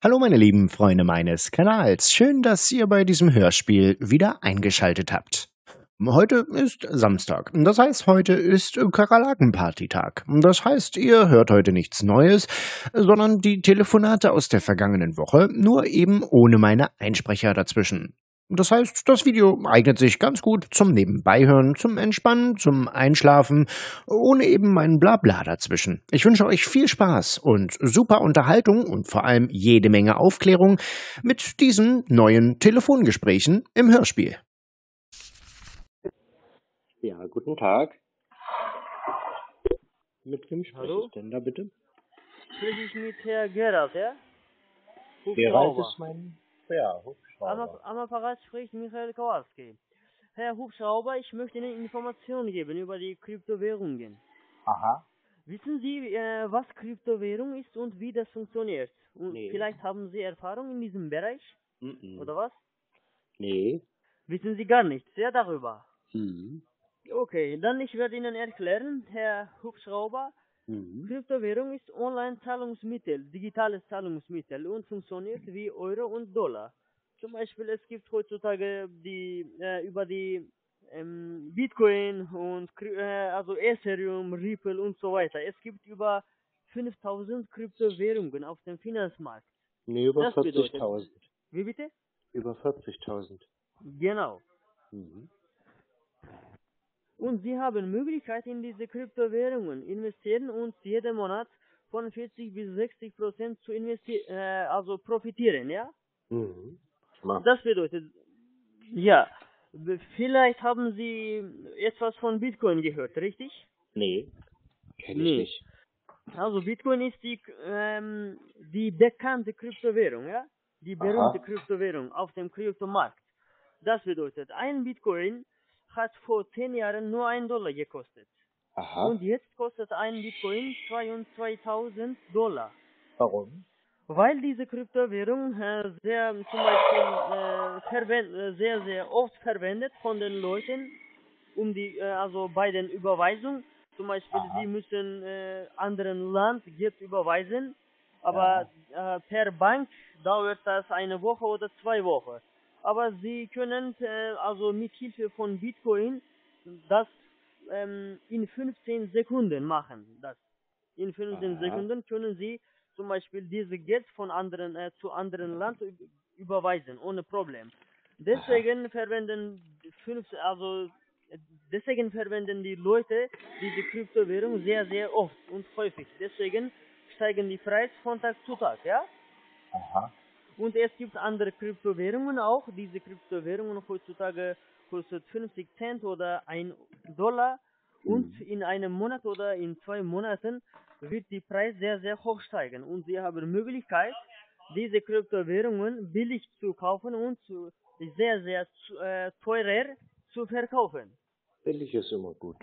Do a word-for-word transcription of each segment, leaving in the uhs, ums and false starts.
Hallo meine lieben Freunde meines Kanals, schön, dass ihr bei diesem Hörspiel wieder eingeschaltet habt. Heute ist Samstag, das heißt, heute ist Kakerlaken-Party-Tag. Das heißt, ihr hört heute nichts Neues, sondern die Telefonate aus der vergangenen Woche, nur eben ohne meine Einsprecher dazwischen. Das heißt, das Video eignet sich ganz gut zum Nebenbeihören, zum Entspannen, zum Einschlafen, ohne eben mein Blabla dazwischen. Ich wünsche euch viel Spaß und super Unterhaltung und vor allem jede Menge Aufklärung mit diesen neuen Telefongesprächen im Hörspiel. Ja, guten Tag. Mit wem spreche Hallo? ich denn da bitte? Spreche ich mit Herr Gerald, ja? Gerald ist mein ja, Am, Hubschrauber. am Apparat spricht Michael Kowalski. Herr Hubschrauber, ich möchte Ihnen Informationen geben über die Kryptowährungen. Aha. Wissen Sie, äh, was Kryptowährung ist und wie das funktioniert? Und Nee. vielleicht haben Sie Erfahrung in diesem Bereich, Mhm. oder was? Nee. Wissen Sie gar nichts, ja, darüber? Mhm. Okay, dann ich werde Ihnen erklären, Herr Hubschrauber. Mhm. Kryptowährung ist Online-Zahlungsmittel, digitales Zahlungsmittel und funktioniert wie Euro und Dollar. Zum Beispiel es gibt heutzutage die äh, über die ähm, Bitcoin und Kry- äh, also Ethereum, Ripple und so weiter. Es gibt über fünftausend Kryptowährungen auf dem Finanzmarkt. Nee, über Das bedeutet, vierzigtausend. wie bitte? Über vierzigtausend. Genau. Mhm. Und Sie haben Möglichkeit in diese Kryptowährungen investieren und jeden Monat von vierzig bis sechzig Prozent zu investieren, äh, also profitieren, ja? Mhm. Ma. Das bedeutet, ja, b- vielleicht haben Sie etwas von Bitcoin gehört, richtig? Nee, kenne ich Nee. nicht. Also Bitcoin ist die, ähm, die bekannte Kryptowährung, ja? Die berühmte Aha. Kryptowährung auf dem Kryptomarkt. Das bedeutet, ein Bitcoin hat vor zehn Jahren nur ein Dollar gekostet. Aha. Und jetzt kostet ein Bitcoin zweiundzwanzigtausend Dollar. Warum? Weil diese Kryptowährung äh, sehr zum Beispiel äh, verwend, äh, sehr, sehr oft verwendet von den Leuten, um die, äh, also bei den Überweisungen. Zum Beispiel, Aha. sie müssen äh, anderen Land Geld überweisen, aber äh, per Bank dauert das eine Woche oder zwei Wochen. Aber sie können äh, also mit Hilfe von Bitcoin das ähm, in fünfzehn Sekunden machen. Das in fünfzehn Aha. Sekunden können Sie zum Beispiel diese Geld von anderen äh, zu anderen Land üb- überweisen ohne Problem. Deswegen verwenden fünf, also äh, deswegen verwenden die Leute diese Kryptowährung sehr sehr oft und häufig. Deswegen steigen die Preise von Tag zu Tag, ja? Aha. Und es gibt andere Kryptowährungen auch. Diese Kryptowährungen heutzutage kostet fünfzig Cent oder ein Dollar. Und Mhm. in einem Monat oder in zwei Monaten wird die Preis sehr, sehr hoch steigen. Und Sie haben Möglichkeit, diese Kryptowährungen billig zu kaufen und zu, sehr, sehr zu- äh, teurer zu verkaufen. Billig ist immer gut.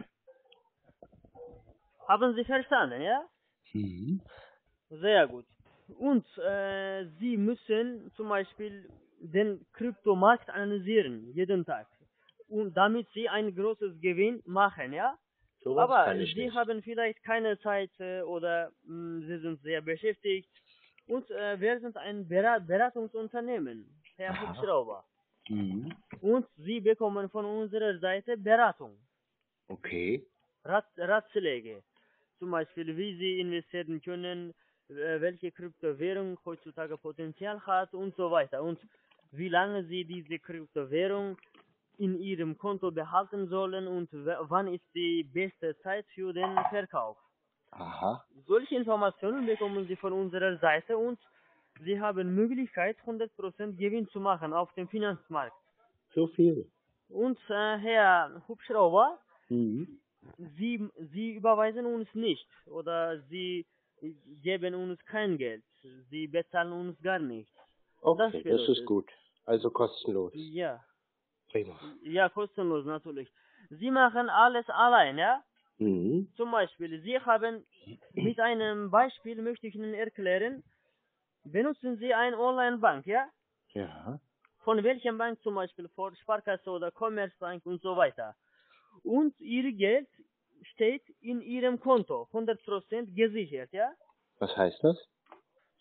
Haben Sie verstanden, ja? Mhm. Sehr gut. Und äh, Sie müssen zum Beispiel den Kryptomarkt analysieren, jeden Tag. Und damit Sie ein großes Gewinn machen, ja? Sowas Aber kann ich Sie nicht. haben vielleicht keine Zeit äh, oder mh, Sie sind sehr beschäftigt. Und äh, wir sind ein Berat Beratungsunternehmen, Herr Aha. Hubschrauber. Mhm. Und Sie bekommen von unserer Seite Beratung, Okay. Rat Ratschläge. Zum Beispiel, wie Sie investieren können, äh, welche Kryptowährung heutzutage Potenzial hat und so weiter. Und wie lange Sie diese Kryptowährung in Ihrem Konto behalten sollen und w- wann ist die beste Zeit für den Verkauf. Aha. Solche Informationen bekommen Sie von unserer Seite und Sie haben Möglichkeit, hundert Prozent Gewinn zu machen auf dem Finanzmarkt. So viel. Und äh, Herr Hubschrauber, Mhm. Sie, Sie überweisen uns nicht oder Sie geben uns kein Geld. Sie bezahlen uns gar nichts. Das Okay, das ist bedeutet, gut. Also kostenlos. ja, Prima. ja, kostenlos natürlich. Sie machen alles allein, ja? Mhm. Zum Beispiel, Sie haben, mit einem Beispiel möchte ich Ihnen erklären, benutzen Sie eine Online-Bank, ja? Ja. Von welchem Bank zum Beispiel? Von Sparkasse oder Commerzbank und so weiter. Und Ihr Geld steht in Ihrem Konto, hundert Prozent gesichert, ja? Was heißt das?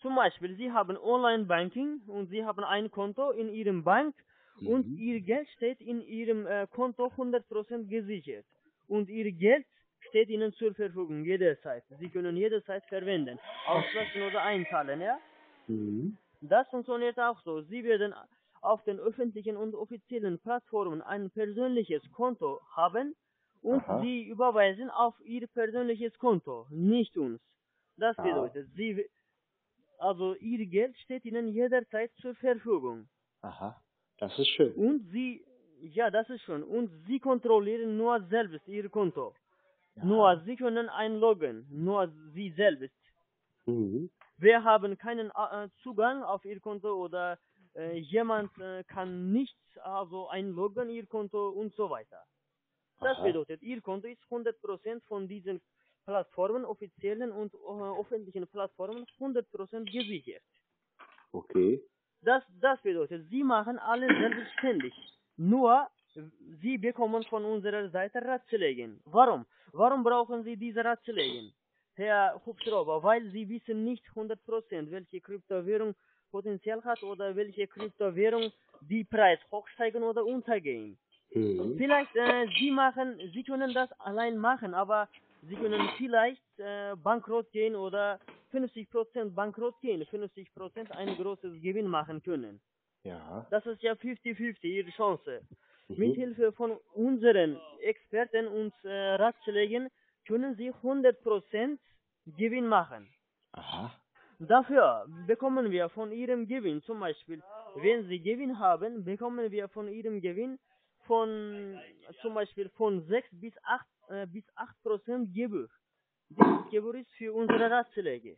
zum Beispiel, Sie haben Online-Banking und Sie haben ein Konto in Ihrem Bank und Mhm. Ihr Geld steht in Ihrem äh, Konto hundert Prozent gesichert. Und Ihr Geld steht Ihnen zur Verfügung jederzeit. Sie können jederzeit verwenden, auslassen oder einzahlen, ja? Mhm. Das funktioniert auch so. Sie werden auf den öffentlichen und offiziellen Plattformen ein persönliches Konto haben und Aha. Sie überweisen auf Ihr persönliches Konto, nicht uns. Das Ah. bedeutet, Sie, also Ihr Geld steht Ihnen jederzeit zur Verfügung. Aha. Das ist schön. Und Sie, ja, das ist schon. Und Sie kontrollieren nur selbst Ihr Konto. Ja. Nur Sie können einloggen, nur Sie selbst. Mhm. Wir haben keinen äh, Zugang auf Ihr Konto oder äh, jemand äh, kann nicht also einloggen Ihr Konto und so weiter. Das Aha. bedeutet, Ihr Konto ist hundert Prozent von diesen Plattformen, offiziellen und äh, öffentlichen Plattformen hundert Prozent gesichert. Okay. Das, das bedeutet, Sie machen alles selbstständig. Nur, Sie bekommen von unserer Seite Ratschläge. Warum? Warum brauchen Sie diese Ratschläge? Herr Hubschrauber, weil Sie wissen nicht hundert Prozent, welche Kryptowährung Potenzial hat oder welche Kryptowährung die Preis hochsteigen oder untergehen. Mhm. Vielleicht, äh, Sie machen, Sie können das allein machen, aber Sie können vielleicht äh, bankrott gehen oder fünfzig Prozent bankrott gehen, fünfzig Prozent ein großes Gewinn machen können. Ja. Das ist ja fünfzig fünfzig Ihre Chance. Mhm. Mit Hilfe von unseren Experten und äh, Ratschlägen können Sie hundert Prozent Gewinn machen. Aha. Dafür bekommen wir von Ihrem Gewinn, zum Beispiel, wenn Sie Gewinn haben, bekommen wir von Ihrem Gewinn von, zum Beispiel von sechs bis acht äh, bis acht Prozent Gebühr. Dieses Gebühr ist für unsere Ratschläge.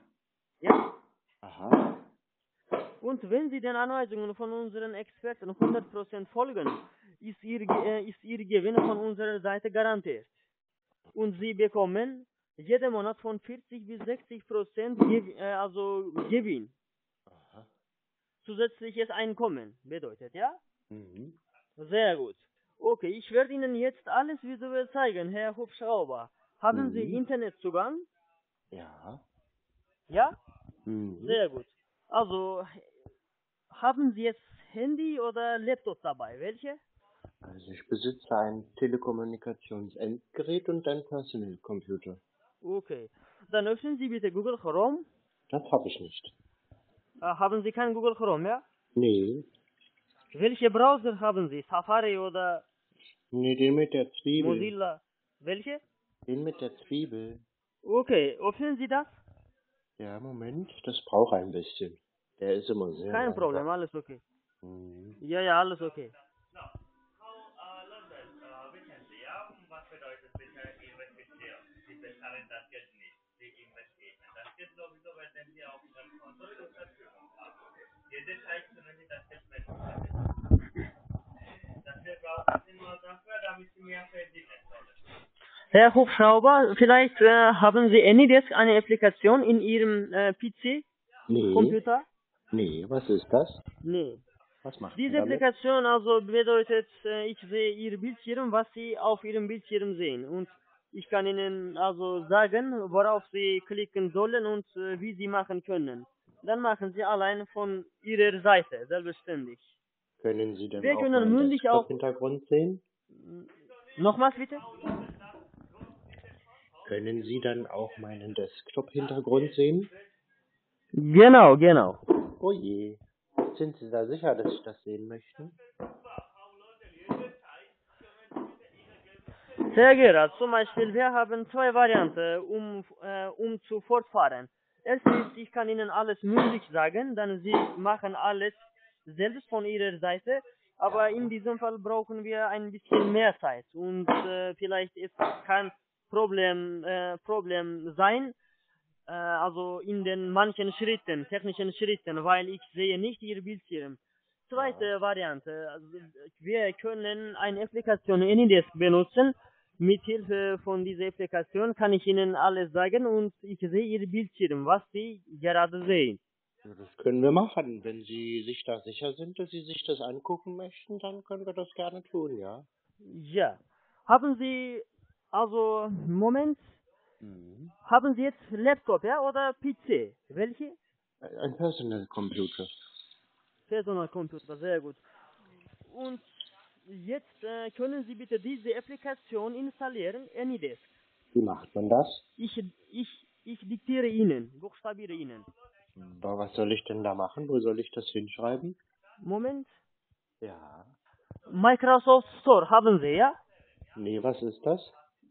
Ja? Aha. Und wenn Sie den Anweisungen von unseren Experten hundert Prozent folgen, ist Ihr, Ge- äh, ist Ihr Gewinn von unserer Seite garantiert. Und Sie bekommen jeden Monat von vierzig bis sechzig Prozent Gew äh, also Gewinn. Aha. Zusätzliches Einkommen bedeutet, ja? Mhm. Sehr gut. Okay, ich werde Ihnen jetzt alles visuell zeigen, Herr Hubschrauber. Haben Sie Mhm. Internetzugang? Ja. Ja? Mhm. Sehr gut. Also, haben Sie jetzt Handy oder Laptop dabei? Welche? Also ich besitze ein Telekommunikationsendgerät und ein Personal Computer. Okay. Dann öffnen Sie bitte Google Chrome. Das habe ich nicht. Äh, haben Sie keinen Google Chrome, ja? Nee. Welche Browser haben Sie? Safari oder Nee, den mit der Zwiebel. Mozilla? Welche? Den mit der Zwiebel. Okay, öffnen Sie das? Ja, Moment. Das braucht ein bisschen. Der ist immer sehr Kein langsam. Problem, alles okay. Mhm. Ja, ja, alles okay. Herr Hubschrauber, vielleicht äh, haben Sie AnyDesk eine Applikation in Ihrem äh, P C, Nee. Computer? Nee, was ist das? Nee. Was macht man Diese damit? Applikation also bedeutet, äh, ich sehe Ihr Bildschirm, was Sie auf Ihrem Bildschirm sehen. Und ich kann Ihnen also sagen, worauf Sie klicken sollen und äh, wie Sie machen können. Dann machen Sie allein von Ihrer Seite, selbstständig. Können Sie dann Wir auch können meinen mündlich auch... Desktop-Hintergrund sehen? Nochmals bitte? Können Sie dann auch meinen Desktop-Hintergrund sehen? Genau, genau. Oh je. Sind Sie da sicher, dass ich das sehen möchte? Sehr Gerhard, zum Beispiel, wir haben zwei Varianten, um, äh, um zu fortfahren. Erstens, ich kann Ihnen alles mündlich sagen, dann Sie machen alles selbst von Ihrer Seite, aber in diesem Fall brauchen wir ein bisschen mehr Zeit und äh, vielleicht es kann Problem, äh, Problem sein, äh, also in den manchen Schritten, technischen Schritten, weil ich sehe nicht Ihr Bildschirm. Zweite Variante, also wir können eine Applikation AnyDesk benutzen. Mit Hilfe von dieser Applikation kann ich Ihnen alles sagen und ich sehe Ihr Bildschirm, was Sie gerade sehen. Ja, das können wir machen. Wenn Sie sich da sicher sind, dass Sie sich das angucken möchten, dann können wir das gerne tun, ja? Ja. Haben Sie, also, Moment, Mhm. haben Sie jetzt Laptop, ja, oder P C? Welche? Ein Personal Computer. Personal Computer, sehr gut. Und jetzt äh, können Sie bitte diese Applikation installieren, AnyDesk. Wie macht man das? Ich, ich, ich diktiere Ihnen, buchstabiere Ihnen. Aber was soll ich denn da machen? Wo soll ich das hinschreiben? Moment. Ja. Microsoft Store haben Sie, ja? Nee, was ist das?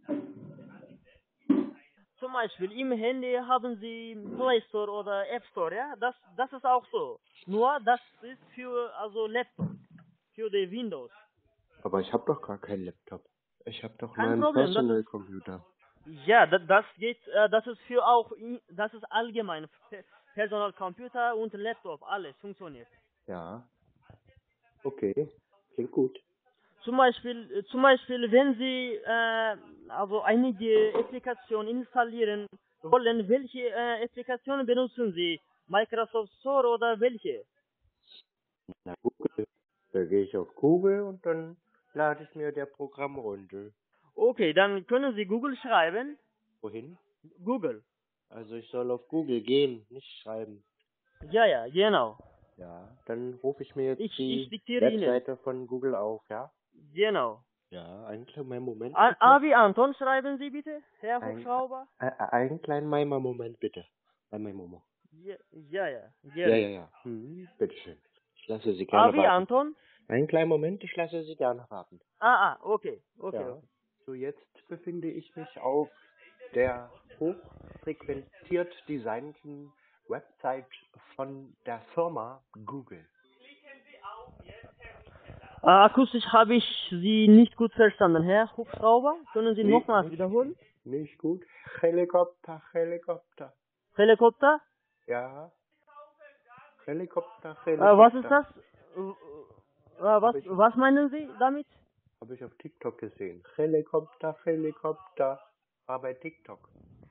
Zum Beispiel im Handy haben Sie Play Store oder App Store, ja? Das, das ist auch so. Nur das ist für also Laptop, für die Windows. Aber ich habe doch gar keinen Laptop. Ich habe doch Kein meinen Problem, das Personal ist, Computer. ja, das, das geht, äh, das ist für auch, i- das ist allgemein. Pe- Personal Computer und Laptop, alles funktioniert. Ja. Okay. Klingt gut. Zum Beispiel, äh, zum Beispiel, wenn Sie äh, also einige Applikationen installieren wollen, welche äh, Applikationen benutzen Sie? Microsoft Store oder welche? Na, Google. Da gehe ich auf Google und dann lade ich mir der Programm runter. Okay, dann können Sie Google schreiben. Wohin? Google. Also ich soll auf Google gehen, nicht schreiben. Ja, ja, genau. Ja. Dann rufe ich mir jetzt Ich, die ich diktiere Ihnen. Webseite von Google auf, ja? Genau. Ja, einen kleinen Moment A, bitte. A wie Anton schreiben Sie bitte, Herr Ein, Hubschrauber. ein, einen kleinen Meimer Moment bitte. Bei meinem Momo. Ja, ja, ja, Ja, gerne. ja, ja. Mhm. Bitteschön. Ich lasse Sie A gerne wie warten. Anton. Einen kleinen Moment, ich lasse Sie gerne warten. Ah, ah, okay, okay, Ja. okay. So, jetzt befinde ich mich auf der hochfrequentiert designten Website von der Firma Google. Äh, akustisch habe ich Sie nicht gut verstanden, Herr Hubschrauber. Können Sie Nee, nochmals nicht, wiederholen? nicht gut. Helikopter, Helikopter. Helikopter? Ja. Helikopter, Äh, Helikopter. was ist das? Äh, äh, was, Hab ich, was meinen Sie damit? hab ich auf TikTok gesehen. Helikopter, Helikopter. War bei TikTok.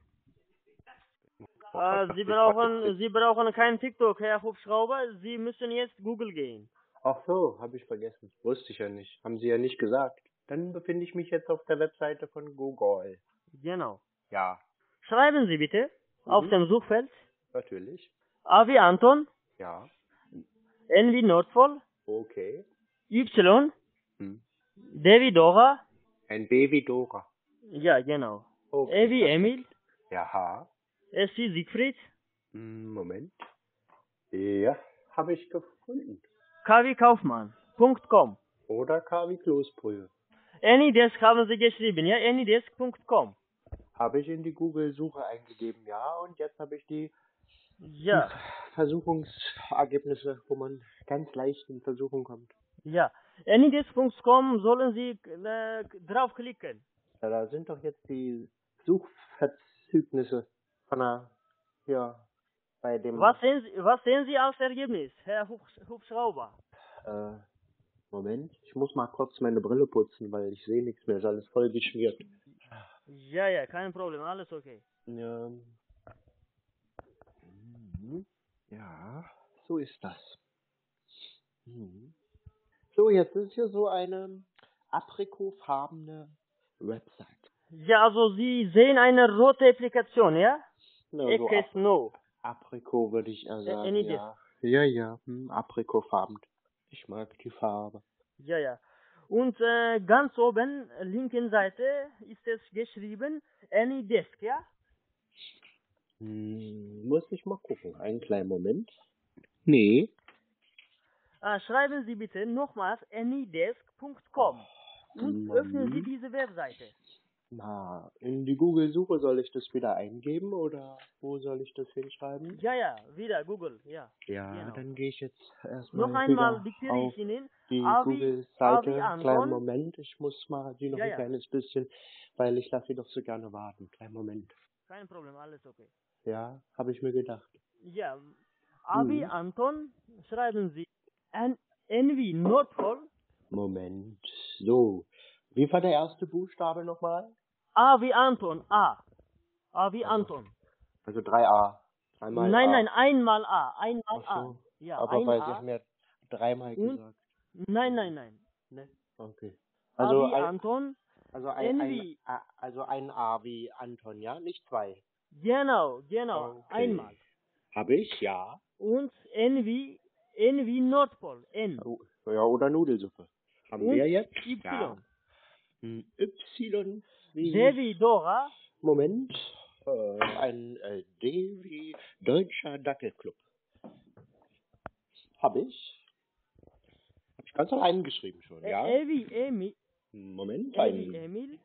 Oh Gott, Äh, was Sie ich heute brauchen, Sie brauchen keinen TikTok, Herr Hubschrauber. Sie müssen jetzt Google gehen. Ach so, habe ich vergessen. Wusste ich ja nicht. Haben Sie ja nicht gesagt. Dann befinde ich mich jetzt auf der Webseite von Google. Genau. Ja. Schreiben Sie bitte auf Mhm. dem Suchfeld Natürlich. A wie Anton, Ja. N wie Nordpol, Okay. Y, Hm. D wie Dora, Ein B wie Dora. ja genau, Okay. E wie Emil, Ja. S wie Siegfried, Hm, Moment. Ja, habe ich gefunden. K wie Kaufmann, Punkt .com. Oder K wie Kloßbrühe. AnyDesk haben Sie geschrieben, ja, anydesk Punkt com. Habe ich in die Google-Suche eingegeben, ja. Und jetzt habe ich die, die Ja, Versuchungsergebnisse, wo man ganz leicht in Versuchung kommt. ja. anydesk Punkt com sollen Sie äh, draufklicken. Ja, da sind doch jetzt die Suchverzügnisse von der, ja, bei dem, Was sehen Sie, was sehen Sie als Ergebnis, Herr Hubsch Hubschrauber? äh, Moment, ich muss mal kurz meine Brille putzen, weil ich sehe nichts mehr, ist alles voll geschmiert. Ja, ja, kein Problem, alles okay. Ja, mhm. Ja, so ist das. Mhm. So, jetzt ist hier so eine aprikotfarbene Website. Ja, also Sie sehen eine rote Applikation, ja? Ja, so Ecke Ap Snow. Aprikot würde ich eher sagen, AnyDesk. ja. Ja, ja, hm, aprikotfarben. Ich mag die Farbe. Ja, ja. Und äh, ganz oben, linken Seite, ist es geschrieben AnyDesk, ja? Hm, muss ich mal gucken. Einen kleinen Moment. Nee. Äh, schreiben Sie bitte nochmals anydesk Punkt com und öffnen Sie Mann. diese Webseite. Na, in die Google-Suche soll ich das wieder eingeben oder wo soll ich das hinschreiben? Ja, ja, wieder Google, ja. Ja, Genau. dann gehe ich jetzt erstmal Noch einmal wieder diktiere auf ich Ihnen die A wie, A wie Google-Seite. Kleinen Anton. Moment, ich muss mal die noch Ja, ein ja, kleines bisschen, weil ich lasse sie doch so gerne warten. Kleinen Moment. kein Problem, alles okay. Ja, habe ich mir gedacht. Ja, A wie Mhm. Anton, schreiben Sie N, N wie Nordpol, Moment. So. Wie war der erste Buchstabe nochmal? A wie Anton, A. A wie Also, Anton. also drei A. Dreimal Nein, A. nein, einmal A, einmal Ach A. so. Ja, Aber ein weil Sie A. haben ja dreimal Und, gesagt. nein, nein, nein. Ne? Okay. A Also wie ein, Anton, also ein, N ein wie, A, also ein A wie Anton, ja? Nicht zwei. genau, genau, Okay. einmal. Habe ich, ja. Und N wie, N wie Nordpol. N. Oh, ja, oder Nudelsuppe. Haben Und wir jetzt? Y. Ja. Hm, Y wie... D wie Dora. Moment. Äh, ein äh, D wie Deutscher Dackelclub. Habe ich. Habe ich ganz allein geschrieben schon, E, ja? E wie Emil. Moment, E wie ein, Emil.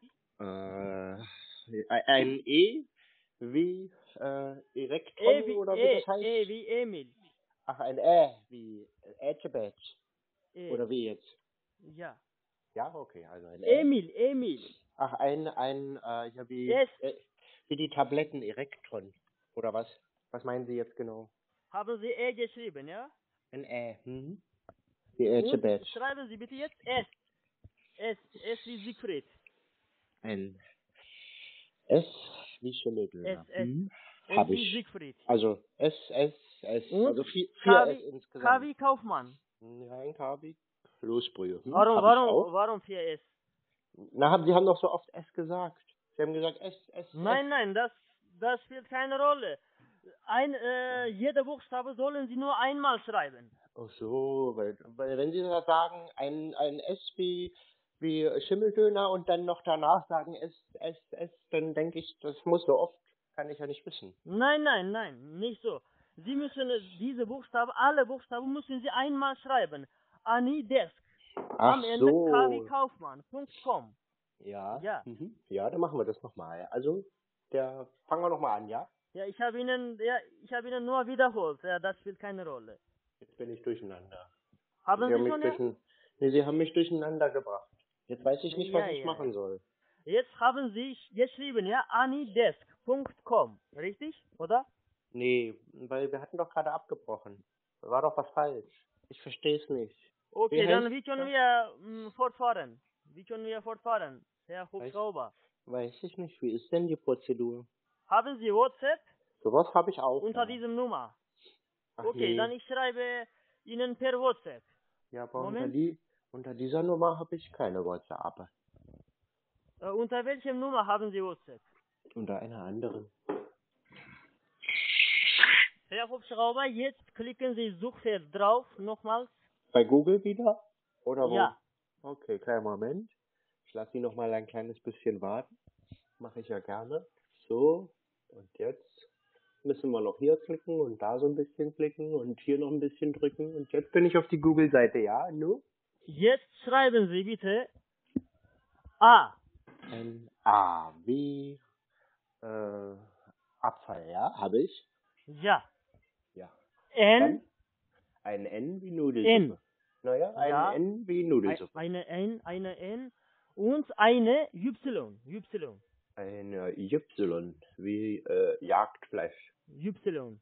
äh, ein E wie äh, Erektron E wie, oder wie e, das heißt? e wie Emil. Ach, ein Ä wie Ätschebätsch. E. Oder wie jetzt? Ja. Ja, okay, also ein Ä. Emil, Emil. Ach, ein, ein, äh, ja, wie, S. äh, wie die Tabletten Erektron. Oder was? Was meinen Sie jetzt genau? Haben Sie E geschrieben, ja? Ein Ä. Mhm. Wie Und Ätschebätsch. schreiben Sie bitte jetzt S. S. S wie Siegfried. Ein S wie Schimmeldöner. S, S. Mhm. S Hab wie ich. Siegfried. Also S, S, S. Und also vier, K vier S wie, K insgesamt. wie Kaufmann. Ja, ein K wie Kloßbrühe. Hm? Warum, Hab ich warum, auch. warum vier S? Na, haben, Sie haben doch so oft S gesagt. Sie haben gesagt S, S, Nein, S. nein, das, das spielt keine Rolle. Ein, äh, jeder Buchstabe sollen Sie nur einmal schreiben. Ach so, weil, weil wenn Sie das sagen, ein, ein S wie, wie Schimmeldöner und dann noch danach sagen S, S, S, dann denke ich, das muss so oft, kann ich ja nicht wissen. Nein, nein, nein, nicht so. Sie müssen äh, diese Buchstaben, alle Buchstaben müssen Sie einmal schreiben. Anidesk. Ach Am Ende K wie so. Kaufmann. Punkt com. Ja. Ja. Mhm. Ja, dann machen wir das nochmal. Also, der, fangen wir nochmal an, ja? Ja, ich habe Ihnen, ja, ich habe Ihnen nur wiederholt. Ja, das spielt keine Rolle. Jetzt bin ich durcheinander. Haben Sie haben Sie mich schon? Ja? durchein... nee, Sie haben mich durcheinander gebracht. Jetzt weiß ich nicht, was Ja, ich ja. machen soll. Jetzt haben Sie geschrieben, ja, anidesk Punkt com. Richtig? Oder? Nee, weil wir hatten doch gerade abgebrochen. Da war doch was falsch. Ich verstehe es nicht. Okay, Wie dann heißt wie können das? wir mh, fortfahren? Wie können wir fortfahren, Herr Hubschrauber? Weiß ich nicht. Wie ist denn die Prozedur? Haben Sie WhatsApp Sowas habe ich auch. unter ja. diesem Nummer? Ach, Okay, nee. dann ich schreibe Ihnen per WhatsApp. Ja, aber unter, Moment. die, unter dieser Nummer habe ich keine WhatsApp. Äh, unter welchem Nummer haben Sie WhatsApp? Unter einer anderen. Herr Hubschrauber, jetzt klicken Sie Suchfeld drauf, nochmals. Bei Google wieder? Oder wo? Ja. Okay, kleinen Moment. Ich lasse Sie noch mal ein kleines bisschen warten. Mache ich ja gerne. So, und jetzt müssen wir noch hier klicken und da so ein bisschen klicken und hier noch ein bisschen drücken. Und jetzt bin ich auf die Google-Seite, ja? Nu? Jetzt schreiben Sie bitte A. Ein A wie äh, Abfall, ja? Habe ich? Ja. Ja. N. Dann ein N wie Nudelsuppe. N. Naja, ein Ja. N wie Ein- Nudelsuppe. Eine N, eine N und eine Y. Y. Eine Y wie äh, Jagdfleisch. Y.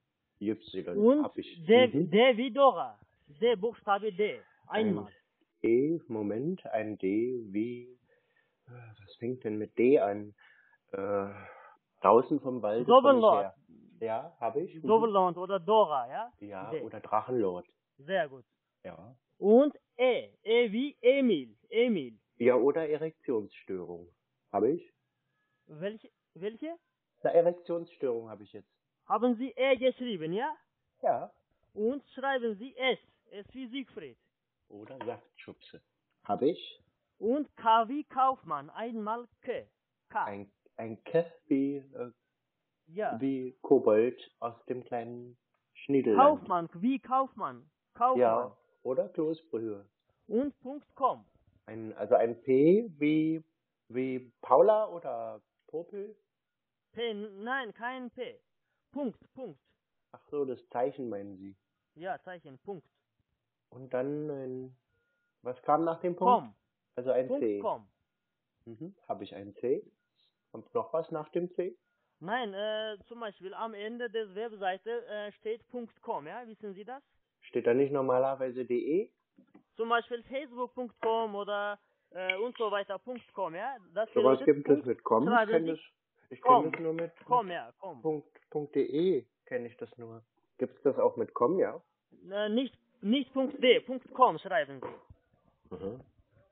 Y Und hab ich. D, Mhm. D wie Dora. D, Buchstabe D. Einmal. Ein E, Moment, ein D wie, äh, was fängt denn mit D an? Äh, draußen vom Wald. Doppellord. Ja, habe ich. Mhm. Doppellord oder Dora, ja? Ja, D. oder Drachenlord. Sehr gut. Ja. Und E. E wie Emil. Emil. Ja, oder Erektionsstörung. Habe ich? Welche? Welche? Na, Erektionsstörung habe ich jetzt. Haben Sie E geschrieben, ja? Ja. Und schreiben Sie S. S wie Siegfried. Oder Saftschubse. Habe ich? Und K wie Kaufmann. Einmal K. K. Ein, ein K wie, äh, Ja. wie Kobold aus dem kleinen Schniedelland. Kaufmann. Wie Kaufmann. Kaufmann. Ja, oder Kloßbrühe. Und Punkt .com. Ein, also ein P wie, wie Paula oder Popel? P. Nein, kein P. Punkt. Punkt. Ach so, das Zeichen meinen Sie. Ja, Zeichen. Punkt. Und dann ein, was kam nach dem Punkt? Com. Also ein Punkt C. com. Mhm. Habe ich ein C? Kommt noch was nach dem C? Nein, äh, zum Beispiel am Ende der Webseite äh, steht Punkt .com, ja? Wissen Sie das? Steht da nicht normalerweise de? Zum Beispiel facebook Punkt com oder äh, und so weiter Punkt .com, ja? Das So was bedeutet gibt es Punkt, mit com? Ich schreiben kenne Sie das, ich com. kenn das nur mit, Com, mit ja, com. Punkt, Punkt .de kenne ich das nur. Gibt es das auch mit com, ja? Äh, nicht, nicht Punkt .de, Punkt .com schreiben Sie. Mhm.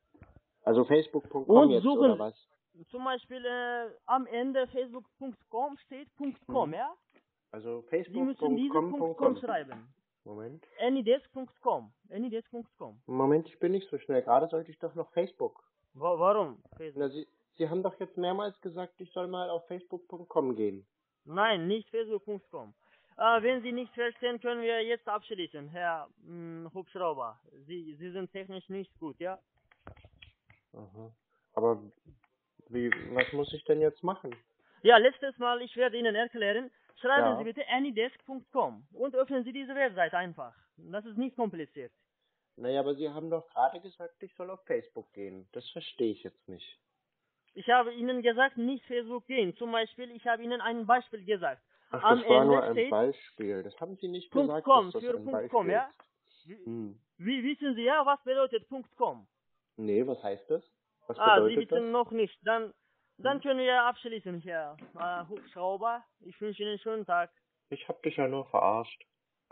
Also facebook Punkt com Und jetzt, suchen oder was? zum Beispiel äh, am Ende facebook Punkt com steht Punkt .com, Mhm. ja? Also Sie müssen diese facebook Punkt com Punkt Punkt .com schreiben. Moment. Anydesk punkt com. Anydesk punkt com. Moment, ich bin nicht so schnell. Gerade sollte ich doch noch Facebook. Wa warum? Facebook. Na, Sie, Sie haben doch jetzt mehrmals gesagt, ich soll mal auf facebook punkt com gehen. Nein, nicht facebook punkt com. Äh, wenn Sie nicht verstehen, können wir jetzt abschließen, Herr mh, Hubschrauber. Sie, Sie sind technisch nicht gut, ja? Aha. Aber wie, was muss ich denn jetzt machen? Ja, letztes Mal, ich werde Ihnen erklären. Schreiben Ja. Sie bitte anydesk punkt com und öffnen Sie diese Website einfach. Das ist nicht kompliziert. Naja, aber Sie haben doch gerade gesagt, ich soll auf Facebook gehen. Das verstehe ich jetzt nicht. Ich habe Ihnen gesagt, nicht Facebook gehen. Zum Beispiel, ich habe Ihnen ein Beispiel gesagt. Ach, Am das war Ende nur ein steht Beispiel. Das haben Sie nicht Punkt gesagt, .com dass das für ein Punkt Beispiel .com, ja? ist. Wie, Hm. wie wissen Sie ja, was bedeutet Punkt .com? Nee, was heißt das? Was Ah, Sie bedeutet wissen das? noch nicht. Dann, dann Hm. können wir abschließen, Herr äh, Hubschrauber. Ich wünsche Ihnen einen schönen Tag. Ich hab dich ja nur verarscht.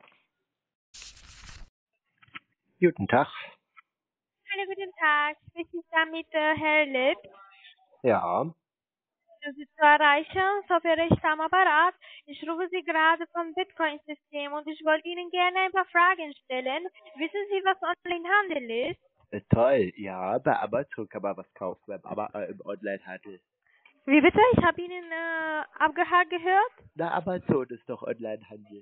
Guten Tag. Hallo, guten Tag. Spreche ich da mit äh, Herr Lipp? Ja, Um Sie zu erreichen, Sophia Recht am Apparat. Ich rufe Sie gerade vom Bitcoin-System und ich wollte Ihnen gerne ein paar Fragen stellen. Wissen Sie, was Onlinehandel ist? Äh, toll, ja, bei Amazon kann man was kaufen, beim Ama äh, im Onlinehandel. Wie bitte? Ich habe Ihnen äh, abgehakt gehört. Na, Amazon ist doch Onlinehandel.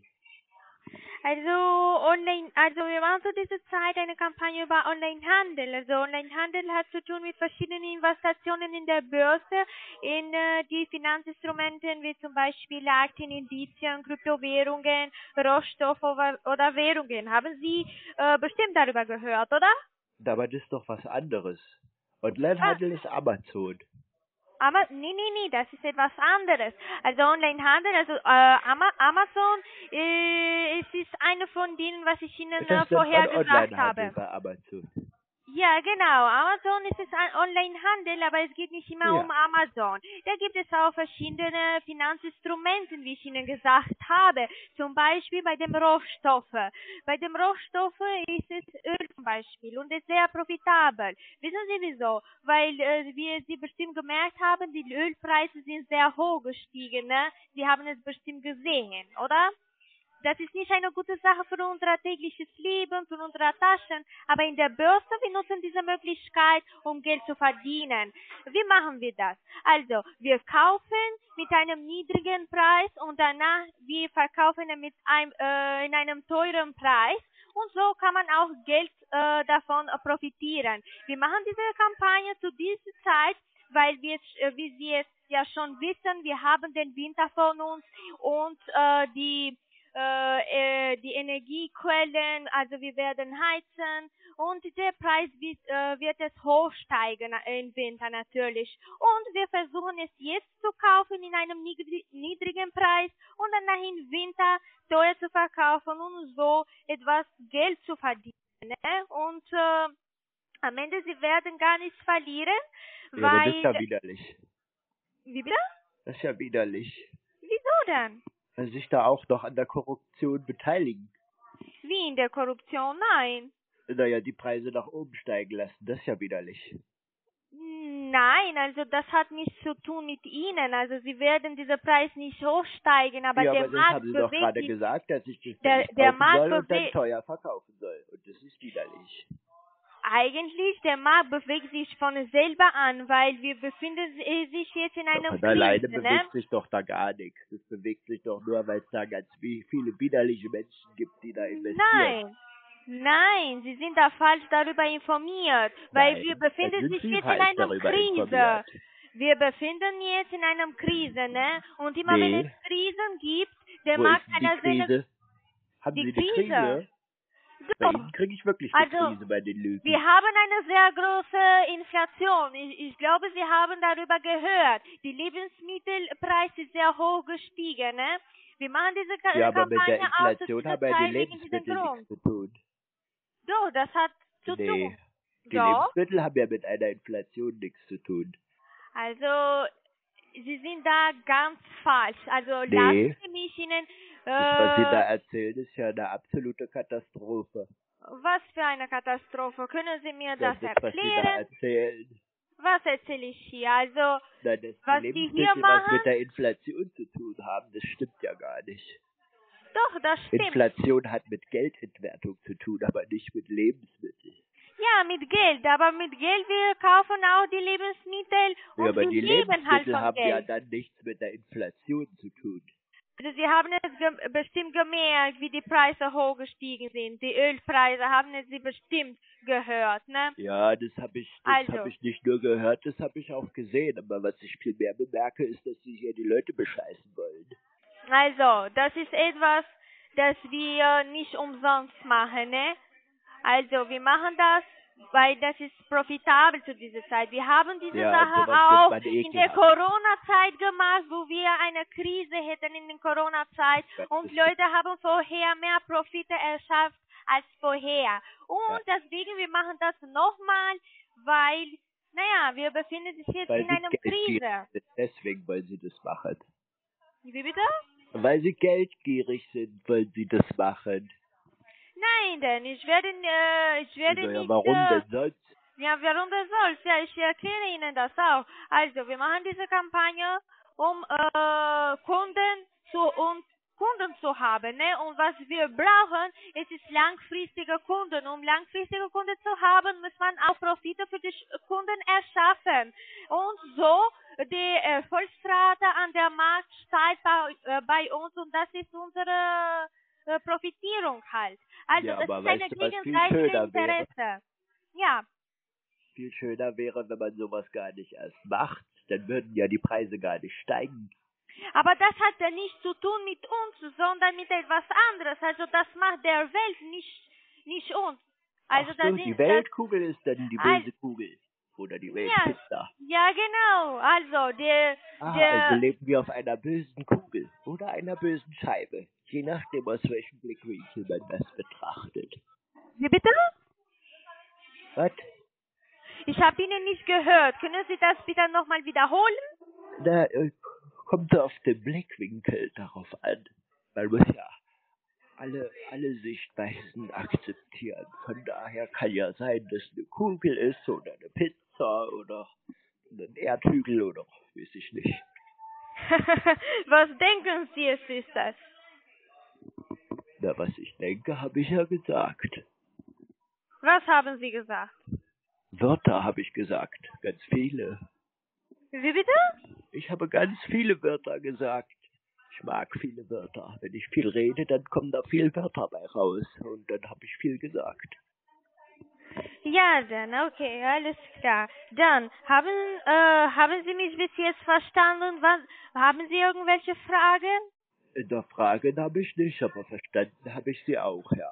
Also online, also wir machen zu dieser Zeit eine Kampagne über Onlinehandel. Also Onlinehandel hat zu tun mit verschiedenen Investitionen in der Börse, in äh, die Finanzinstrumenten wie zum Beispiel Aktien, Indizien, Kryptowährungen, Rohstoffe oder, oder Währungen. Haben Sie äh, bestimmt darüber gehört, oder? Aber das ist doch was anderes. Ah. Onlinehandel ist Amazon. Aber nee, nee, nee, das ist etwas anderes. Also Onlinehandel, also äh, Ama Amazon, äh, es ist eine von denen, was ich Ihnen Das äh, nennt vorher man gesagt Onlinehandel habe. bei Amazon. Ja, genau. Amazon ist es ein Online-Handel, aber es geht nicht immer Ja. um Amazon. Da gibt es auch verschiedene Finanzinstrumente, wie ich Ihnen gesagt habe. Zum Beispiel bei dem Rohstoff. Bei dem Rohstoff ist es Öl zum Beispiel und ist sehr profitabel. Wissen Sie wieso? Weil, äh, wie Sie bestimmt gemerkt haben, die Ölpreise sind sehr hoch gestiegen. Ne? Sie haben es bestimmt gesehen, oder? Das ist nicht eine gute Sache für unser tägliches Leben, für unsere Taschen, aber in der Börse, wir nutzen diese Möglichkeit, um Geld zu verdienen. Wie machen wir das? Also, wir kaufen mit einem niedrigen Preis und danach wir verkaufen mit einem, äh, in einem teuren Preis. Und so kann man auch Geld äh, davon äh, profitieren. Wir machen diese Kampagne zu dieser Zeit, weil wir, äh, wie Sie es ja schon wissen, wir haben den Winter von uns und äh, die Äh, äh, die Energiequellen, also wir werden heizen und der Preis wird, äh, wird es hochsteigen im Winter natürlich. Und wir versuchen es jetzt zu kaufen in einem niedrig, niedrigen Preis und dann im Winter teuer zu verkaufen und so etwas Geld zu verdienen. Ne? Und äh, am Ende sie werden gar nichts verlieren, Ja, aber das ist ja weil... widerlich. Wie bitte? Das ist ja widerlich. Wieso denn? Weil sich da auch noch an der Korruption beteiligen. Wie in der Korruption? Nein. Naja, die Preise nach oben steigen lassen, das ist ja widerlich. Nein, also das hat nichts zu tun mit Ihnen. Also Sie werden diesen Preis nicht hochsteigen, aber ja, der aber das Markt haben Sie doch bewegt gerade sich. gesagt, dass ich das Der- nicht der kaufen Markt soll und dann bewegt- teuer verkaufen soll. Und das ist widerlich. Eigentlich, der Markt bewegt sich von selber an, weil wir befinden sich jetzt in einem Von alleine Krise, ne? bewegt sich doch da gar nichts. Das bewegt sich doch nur, weil es da ganz wie- viele widerliche Menschen gibt, die da investieren. Nein, nein, Sie sind da falsch darüber informiert, weil Nein, wir da befinden sind sich Sie jetzt in falsch einer darüber Krise. informiert. Wir befinden jetzt in einer Krise, ne? Und immer wenn Nee. es Krisen gibt, der Wo Markt ist kann denn ja die seine... Krise? Haben Die Sie die Krise? Krise? Bei So. Ihnen kriege ich wirklich eine Also, Krise bei den Lügen. Wir haben eine sehr große Inflation. Ich, ich glaube, Sie haben darüber gehört. Die Lebensmittelpreis ist sehr hoch gestiegen. Ne? Wir machen diese Ka Ja, aber mit der Kampagne auch zu Inflation dieser haben ja die Zeit wegen diesem Lebensmittel Grund. nichts zu tun. So, das hat zu Nee, tun. die So, Lebensmittel haben ja mit einer Inflation nichts zu tun. also Sie sind da ganz falsch. Also Nee. lassen Sie mich Ihnen... Das, was Sie da Äh, erzählen, ist ja eine absolute Katastrophe. was für eine Katastrophe. Können Sie mir Ja, das das, was Sie da erklären? erzählen. Was erzähle ich hier? Also, Nein, dass was die die Lebensmittel hier was machen... mit der Inflation zu tun haben, das stimmt ja gar nicht. Doch, das stimmt. Inflation hat mit Geldentwertung zu tun, aber nicht mit Lebensmitteln. Ja, mit Geld, aber mit Geld wir kaufen auch die Lebensmittel und Ja, aber wir die leben halt Lebensmittel von haben ja Geld. dann nichts mit der Inflation zu tun. Also Sie haben es ge bestimmt gemerkt, wie die Preise hochgestiegen sind. Die Ölpreise haben es Sie bestimmt gehört, ne? Ja, das habe ich, das Also. habe ich nicht nur gehört, das habe ich auch gesehen. Aber was ich viel mehr bemerke, ist, dass sie hier die Leute bescheißen wollen. Also, das ist etwas, das wir nicht umsonst machen, ne? Also, wir machen das, weil das ist profitabel zu dieser Zeit. Wir haben diese Ja, Sache sowas auch findet man in der ekelhaft. Corona-Zeit gemacht, wo wir eine Krise hätten in der Corona-Zeit Das und ist- Leute haben vorher mehr Profite erschafft als vorher. Und deswegen, wir machen das nochmal, weil, naja, wir befinden uns jetzt Weil in sie einer geldgierig Krise. sind. Deswegen wollen sie das machen. Wie bitte? Weil sie geldgierig sind, wollen sie das machen. Nein, denn ich werde, äh, ich werde Also, ja, nicht... warum äh, denn sonst? Ja, warum das soll? Ja, ich erkläre Ihnen das auch. Also, wir machen diese Kampagne, um äh, Kunden zu und Kunden zu haben, ne? Und was wir brauchen, es ist langfristige Kunden. Um langfristige Kunden zu haben, muss man auch Profite für die Sch- Kunden erschaffen. Und so die Erfolgsrate an der Markt steigt bei, äh, bei uns und das ist unsere äh, Profitierung halt. Also, Ja, das aber ist eine weißt du, was viel gegenseitige schöner wäre? Interesse. Ja. Viel schöner wäre, wenn man sowas gar nicht erst macht. Dann würden ja die Preise gar nicht steigen. Aber das hat ja nichts zu tun mit uns, sondern mit etwas anderes. Also das macht der Welt nicht, nicht uns. Also Ach da so, sind, die Weltkugel ist dann die Al- böse Kugel. Oder die Ja, Weltpizza. ja genau. Also der, Ah, der also leben wir auf einer bösen Kugel oder einer bösen Scheibe. Je nachdem, aus welchem Blickwinkel man das betrachtet. Wie bitte? Was? Ich habe Ihnen nicht gehört. Können Sie das bitte nochmal wiederholen? Da äh, kommt auf den Blickwinkel darauf an. Man muss ja alle, alle Sichtweisen akzeptieren. Von daher kann ja sein, dass eine Kugel ist oder eine Pizza oder ein Erdhügel oder weiß ich nicht. Was denken Sie, es ist das? Na, was ich denke, habe ich ja gesagt. Was haben Sie gesagt? Wörter habe ich gesagt, ganz viele. Wie bitte? Ich habe ganz viele Wörter gesagt. Ich mag viele Wörter. Wenn ich viel rede, dann kommen da viele Wörter bei raus. Und dann habe ich viel gesagt. Ja, dann, okay, alles klar. Dann, haben, äh, haben Sie mich bis jetzt verstanden? Was, haben Sie irgendwelche Fragen? In der Frage habe ich nicht, aber verstanden habe ich sie auch, ja.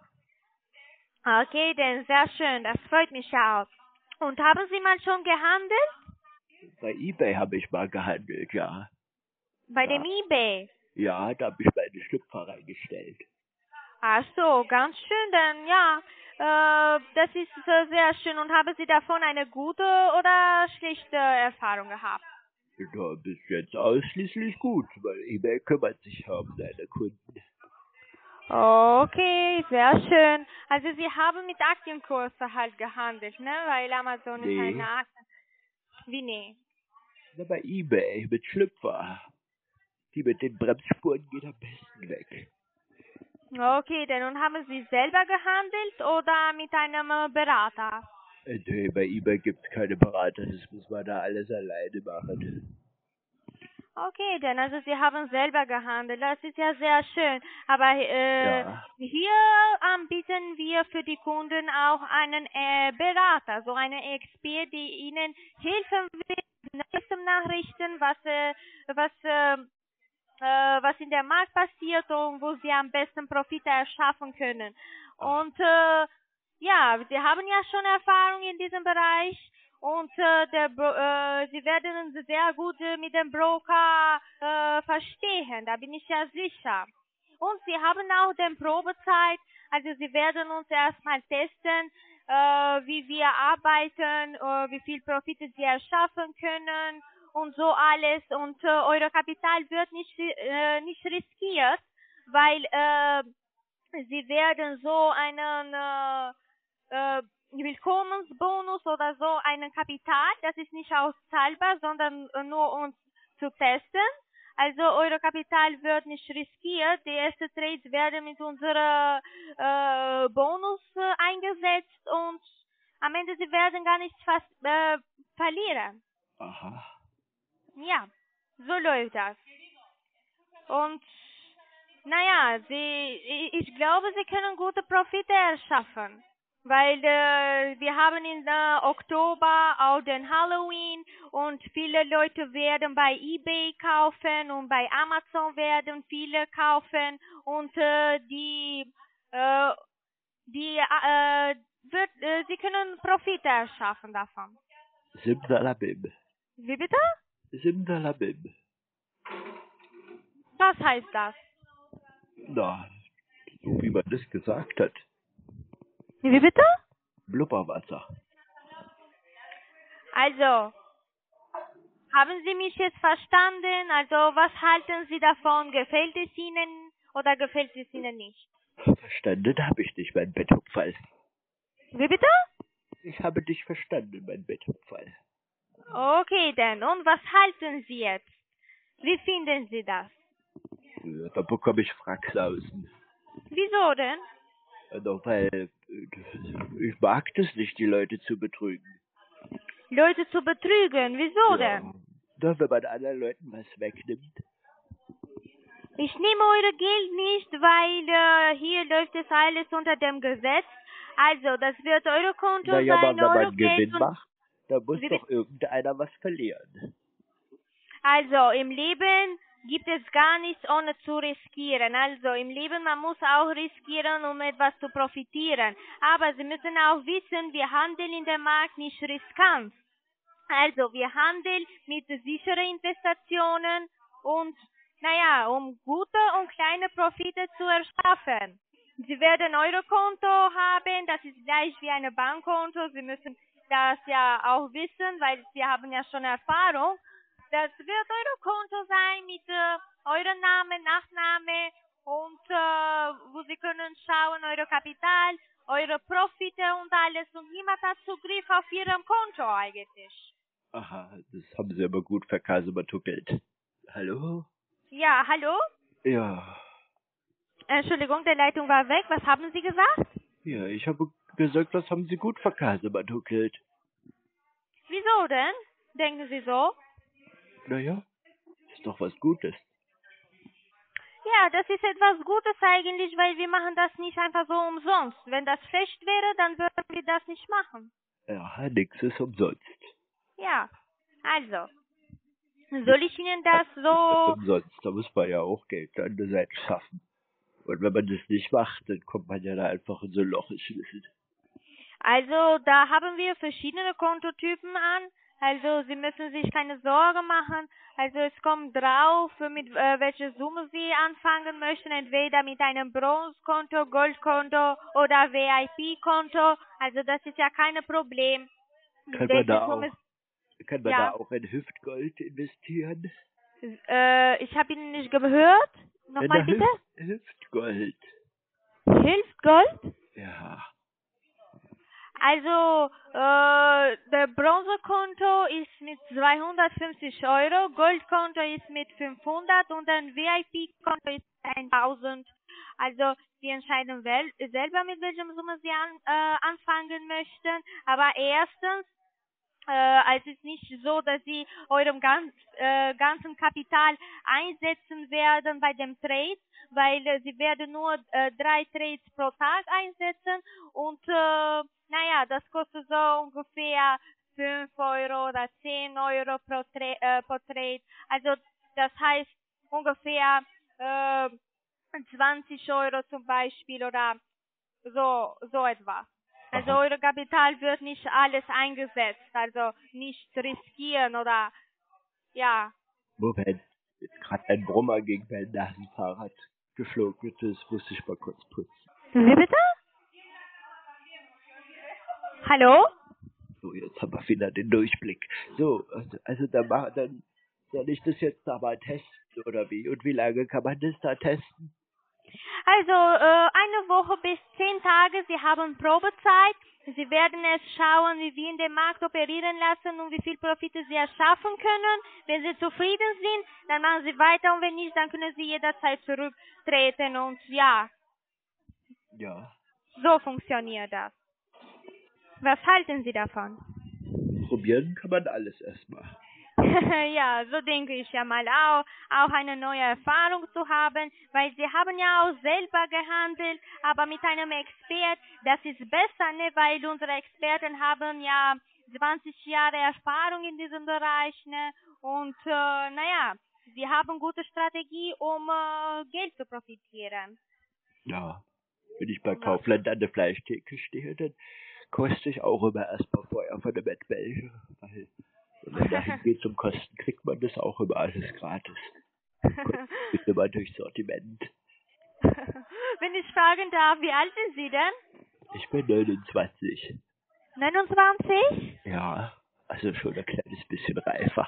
Okay, dann sehr schön, das freut mich auch. Und haben Sie mal schon gehandelt? Bei eBay habe ich mal gehandelt, ja. Bei Ja. dem eBay? Ja, da habe ich meine Schlüpfer reingestellt. Ach so, ganz schön, dann ja. Äh, das ist äh, sehr schön. Und haben Sie davon eine gute oder schlechte Erfahrung gehabt? Ja, bis jetzt ausschließlich gut, weil eBay kümmert sich ja um seine Kunden. Okay, sehr schön. Also Sie haben mit Aktienkursen halt gehandelt, ne? Weil Amazon ist Nee. eine Aktien. Wie nee? Na, bei eBay mit Schlüpfer. Die mit den Bremsspuren geht am besten weg. Okay, dann und haben Sie selber gehandelt oder mit einem äh, Berater? Äh, Nee, bei eBay gibt es keine Berater, das muss man da alles alleine machen. Okay, dann also Sie haben selber gehandelt, das ist ja sehr schön. Aber äh, Ja. hier anbieten wir für die Kunden auch einen äh, Berater, so einen Expert, die Ihnen helfen will, neuesten Nachrichten, was äh, was äh, äh, was in der Markt passiert und wo Sie am besten Profite erschaffen können. Und äh, ja, Sie haben ja schon Erfahrung in diesem Bereich. Und äh, der Bro äh, Sie werden sehr gut äh, mit dem Broker äh, verstehen, da bin ich ja sicher. Und Sie haben auch den Probezeit, also Sie werden uns erstmal testen, äh, wie wir arbeiten, äh, wie viel Profite Sie erschaffen können und so alles. Und äh, euer Kapital wird nicht, äh, nicht riskiert, weil äh, Sie werden so einen äh, äh, Willkommensbonus oder so einen Kapital, das ist nicht auszahlbar, sondern äh, nur uns zu testen. Also eure Kapital wird nicht riskiert. Die ersten Trades werden mit unserer äh, Bonus äh, eingesetzt und am Ende sie werden gar nichts fast äh, verlieren. Aha. Ja, so läuft das. Und naja, sie, ich glaube, sie können gute Profite erschaffen. Weil äh, wir haben in äh, Oktober auch den Halloween und viele Leute werden bei eBay kaufen und bei Amazon werden viele kaufen und äh, die, äh, die äh, wird, äh, sie können Profite erschaffen davon. Simsalabim. Wie bitte? Simsalabim. Was heißt das? Na, so wie man das gesagt hat. Wie bitte? Blubberwasser. Also, haben Sie mich jetzt verstanden? Also, was halten Sie davon? Gefällt es Ihnen oder gefällt es Ihnen nicht? Verstanden habe ich dich, mein Betthupferl. Wie bitte? Ich habe dich verstanden, mein Betthupferl. Okay, dann. Und was halten Sie jetzt? Wie finden Sie das? Ja, da bekomme ich Frackslausen. Wieso denn? Doch, weil äh, ich mag das nicht, die Leute zu betrügen. Leute zu betrügen? Wieso denn? Doch, wenn man anderen Leuten was wegnimmt. Ich nehme eure Geld nicht, weil äh, hier läuft es alles unter dem Gesetz. Also, das wird eure Konto Naja, sein, aber wenn eure man Geld Gewinn und macht, da muss Wie doch irgendeiner was verlieren. Also, im Leben gibt es gar nichts ohne zu riskieren. Also, im Leben, man muss auch riskieren, um etwas zu profitieren. Aber Sie müssen auch wissen, wir handeln in dem Markt nicht riskant. Also, wir handeln mit sicheren Investitionen und, naja, um gute und kleine Profite zu erschaffen. Sie werden eure Konto haben, das ist gleich wie ein Bankkonto. Sie müssen das ja auch wissen, weil Sie haben ja schon Erfahrung. Das wird eure Konto sein mit äh, eurem Namen, Nachname und äh, wo Sie können schauen, eure Kapital, eure Profite und alles. Und niemand hat Zugriff auf Ihrem Konto eigentlich. Aha, das haben sie aber gut verkasebatuckelt. Hallo? Ja, hallo? Ja. Entschuldigung, die Leitung war weg. Was haben Sie gesagt? Ja, ich habe gesagt, das haben sie gut verkasebatuckelt. Wieso denn? Denken Sie so? Naja, ist doch was Gutes. Ja, das ist etwas Gutes eigentlich, weil wir machen das nicht einfach so umsonst. Wenn das schlecht wäre, dann würden wir das nicht machen. Ja, nix ist umsonst. Ja, also, soll ich Ihnen das Das ist so... umsonst, da muss man ja auch Geld an der Seite schaffen. Und wenn man das nicht macht, dann kommt man ja da einfach in so ein Loch geschmissen. Also, da haben wir verschiedene Kontotypen an. Also, Sie müssen sich keine Sorgen machen. Also, es kommt drauf, mit äh, welcher Summe Sie anfangen möchten. Entweder mit einem Bronzekonto, Goldkonto oder V I P-Konto. Also, das ist ja kein Problem. Kann man Welche da Summe auch, kann man Ja. da auch in Hüftgold investieren? Äh, ich habe Ihnen nicht gehört. Nochmal In bitte. Hüft, Hüftgold. Hilft Gold? Ja. Also, äh, der Bronzekonto ist mit zweihundertfünfzig Euro, Goldkonto ist mit fünfhundert und ein V I P-Konto ist tausend. Also, Sie entscheiden wel selber, mit welcher Summe Sie an, äh, anfangen möchten. Aber erstens, äh, es ist nicht so, dass Sie eurem ganz, äh, ganzen Kapital einsetzen werden bei dem Trade, weil äh, Sie werden nur äh, drei Trades pro Tag einsetzen und äh, naja, das kostet so ungefähr fünf Euro oder zehn Euro pro, Tra äh, pro Trade. Also das heißt ungefähr äh, zwanzig Euro zum Beispiel oder so, so etwas. Also Aha. eure Kapital wird nicht alles eingesetzt, also nicht riskieren oder, ja. Moment, jetzt gerade ein Brummer gegen mein Nasenfahrrad geflogen. Das muss ich mal kurz putzen. Wie bitte? Hallo? So, jetzt haben wir wieder den Durchblick. So, also, also dann, mach, dann soll ich das jetzt da mal testen, oder wie? Und wie lange kann man das da testen? Also, äh, eine Woche bis zehn Tage. Sie haben Probezeit. Sie werden es schauen, wie wir in dem Markt operieren lassen und wie viel Profite Sie erschaffen können. Wenn Sie zufrieden sind, dann machen Sie weiter und wenn nicht, dann können Sie jederzeit zurücktreten und ja, Ja, so funktioniert das. Was halten Sie davon? probieren kann man alles erstmal. Ja, so denke ich ja mal auch, auch eine neue Erfahrung zu haben, weil Sie haben ja auch selber gehandelt, aber mit einem Expert, das ist besser, ne, weil unsere Experten haben ja zwanzig Jahre Erfahrung in diesem Bereich, ne, und äh, naja, sie haben gute Strategie, um äh, Geld zu profitieren. Ja, wenn ich bei Kaufland an der Fleischtheke stehe, dann koste ich auch immer erstmal vorher von der Wettbelge, weil wenn man dahin geht zum Kosten, kriegt man das auch immer alles gratis. Geht immer durch Sortiment. Wenn ich fragen darf, wie alt sind Sie denn? Ich bin neunundzwanzig. neunundzwanzig? Ja, also schon ein kleines bisschen reifer.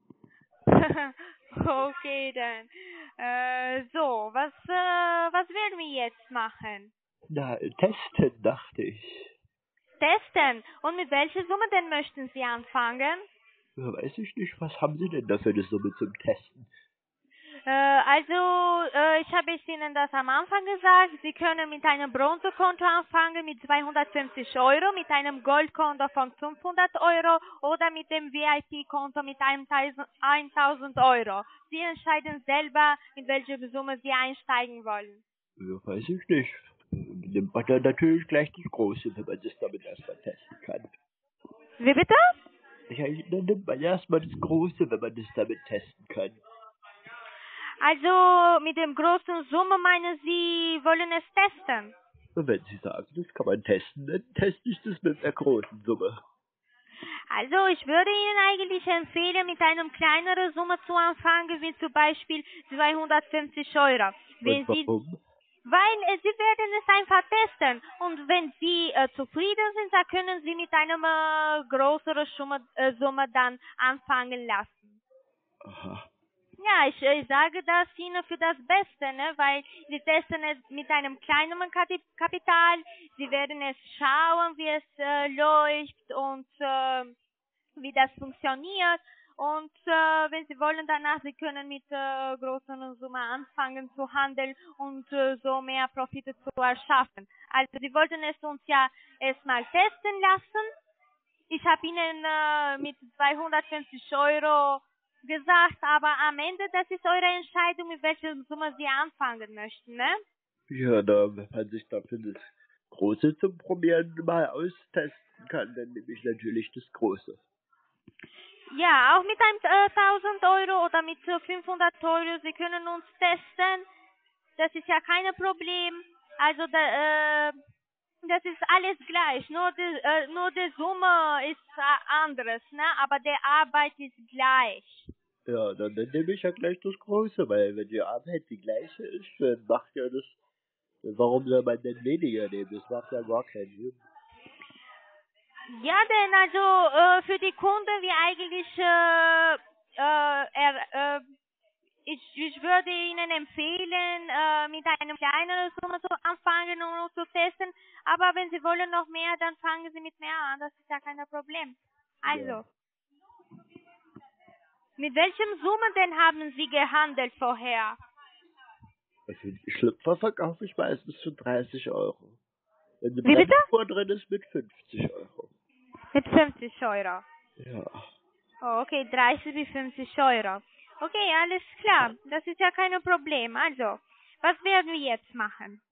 Okay, dann. Äh, so, was, äh, was werden wir jetzt machen? Na, testen, dachte ich. Testen. Und mit welcher Summe denn möchten Sie anfangen? Ja, weiß ich nicht, was haben Sie denn da für eine Summe zum Testen? Äh, also, äh, ich habe es Ihnen das am Anfang gesagt. Sie können mit einem Bronzekonto anfangen mit zweihundertfünfzig Euro, mit einem Goldkonto von fünfhundert Euro oder mit dem V I P-Konto mit tausend Euro. Sie entscheiden selber, mit welcher Summe Sie einsteigen wollen. Ja, weiß ich nicht. Nimmt man dann natürlich gleich das Große, wenn man das damit erstmal testen kann. Wie bitte? Ja, dann nimmt man erstmal das Große, wenn man das damit testen kann. Also, mit dem großen Summe meinen Sie, wollen es testen? Und wenn Sie sagen, das kann man testen, dann teste ich das mit der großen Summe. Also, ich würde Ihnen eigentlich empfehlen, mit einer kleineren Summe zu anfangen, wie zum Beispiel zweihundertfünfzig Euro. Wenn Und warum? Sie, weil äh, Sie werden es einfach testen. Und wenn Sie äh, zufrieden sind, dann können Sie mit einer äh, größeren Summe, äh, Summe dann anfangen lassen. Aha. Ja, ich, ich sage das Ihnen für das Beste, ne? Weil Sie testen es mit einem kleineren Kati- Kapital, Sie werden es schauen, wie es äh, läuft und äh, wie das funktioniert. Und äh, wenn Sie wollen danach, Sie können mit äh, großen Summen anfangen zu handeln und äh, so mehr Profite zu erschaffen. Also Sie wollten es uns ja erstmal testen lassen. Ich habe Ihnen äh, mit zweihundertfünfzig Euro gesagt, aber am Ende, das ist eure Entscheidung, mit welcher Summe Sie anfangen möchten, ne? Ja, da, wenn man sich dafür das Große zum Probieren mal austesten kann, dann nehme ich natürlich das Große. Ja, auch mit einem äh, tausend Euro oder mit äh, fünfhundert Euro, Sie können uns testen. Das ist ja kein Problem. Also, da, äh, das ist alles gleich. Nur die, äh, nur die Summe ist äh, anderes, ne? Aber die Arbeit ist gleich. Ja, dann, dann nehme ich ja gleich das Große, weil wenn die Arbeit die gleiche ist, dann macht ja das, warum soll man denn weniger nehmen? Das macht ja gar keinen Sinn. Ja, denn also äh, für die Kunden wie eigentlich, äh, äh, er, äh, ich, ich würde Ihnen empfehlen, äh, mit einer kleineren Summe zu anfangen und zu testen. Aber wenn Sie wollen noch mehr, dann fangen Sie mit mehr an. Das ist ja kein Problem. Also, Ja. mit welchem Summen denn haben Sie gehandelt vorher? Also die Schlüpfer verkaufe ich meistens für dreißig Euro. Wenn eine Wie bitte? Bremsspur drin ist, mit fünfzig Euro. Mit fünfzig Euro. Ja. Oh, okay, dreißig bis fünfzig Euro. Okay, alles klar. Das ist ja kein Problem. Also, was werden wir jetzt machen?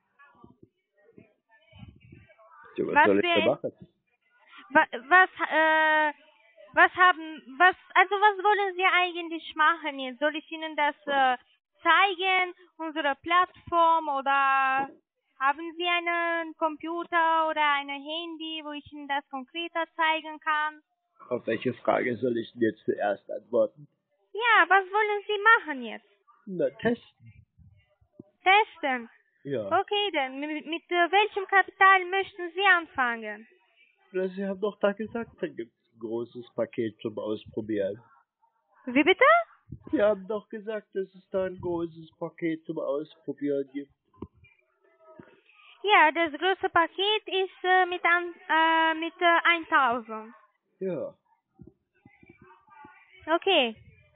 Ja, was, Was soll ich wir- da machen? Was, was, äh, was haben, was, also was wollen Sie eigentlich machen jetzt? Soll ich Ihnen das äh, zeigen, unsere Plattform, oder haben Sie einen Computer oder ein Handy, wo ich Ihnen das konkreter zeigen kann? Auf welche Frage soll ich denn jetzt zuerst antworten? Ja, was wollen Sie machen jetzt? Na, testen. Testen. Ja. Okay, dann mit, mit äh, welchem Kapital möchten Sie anfangen? Na, Sie haben doch da gesagt, da gibt es ein großes Paket zum Ausprobieren. Wie bitte? Sie haben doch gesagt, dass es da ein großes Paket zum Ausprobieren gibt. Ja, das größte Paket ist äh, mit, an, äh, mit äh, tausend. Ja. Okay.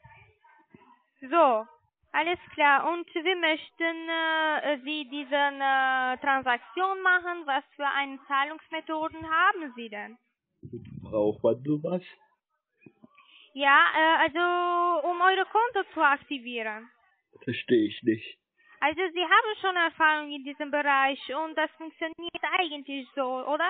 So, alles klar. Und wie möchten äh, Sie diese äh, Transaktion machen? Was für eine Zahlungsmethoden haben Sie denn? Braucht man sowas? Ja, äh, also um eure Konto zu aktivieren. Verstehe ich nicht. Also Sie haben schon Erfahrung in diesem Bereich und das funktioniert eigentlich so, oder?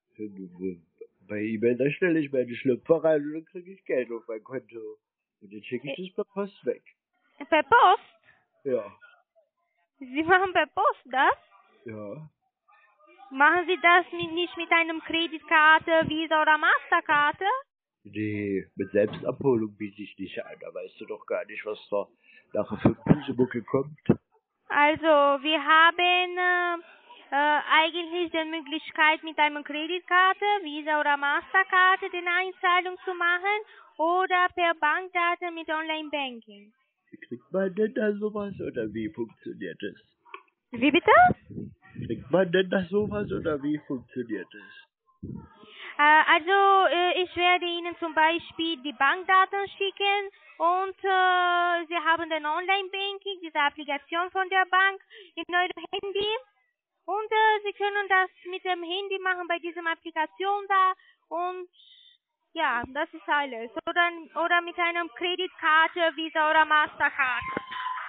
Bei eBay, da stelle ich meine Schlüpfer rein und dann kriege ich Geld auf mein Konto. Und dann schicke ich das per Post weg. Per Post? Ja. Sie machen per Post das? Ja. Machen Sie das mit, nicht mit einem Kreditkarte, Visa oder Masterkarte? Nee, mit Selbstabholung biete ich nicht an. Da weißt du doch gar nicht, was da nachher für Pusemucke kommt. Also, wir haben äh, äh, eigentlich die Möglichkeit, mit einer Kreditkarte, Visa oder Masterkarte die Einzahlung zu machen oder per Bankdaten mit Online-Banking. Wie kriegt man denn da sowas oder wie funktioniert das? Wie bitte? Kriegt man denn da sowas oder wie funktioniert das? Äh, also, äh, ich werde Ihnen zum Beispiel die Bankdaten schicken und äh, Sie haben den Online-Banking, diese Applikation von der Bank in eurem Handy und äh, Sie können das mit dem Handy machen bei dieser Applikation da und ja, das ist alles. Oder, oder mit einer Kreditkarte, Visa oder Masterkarte.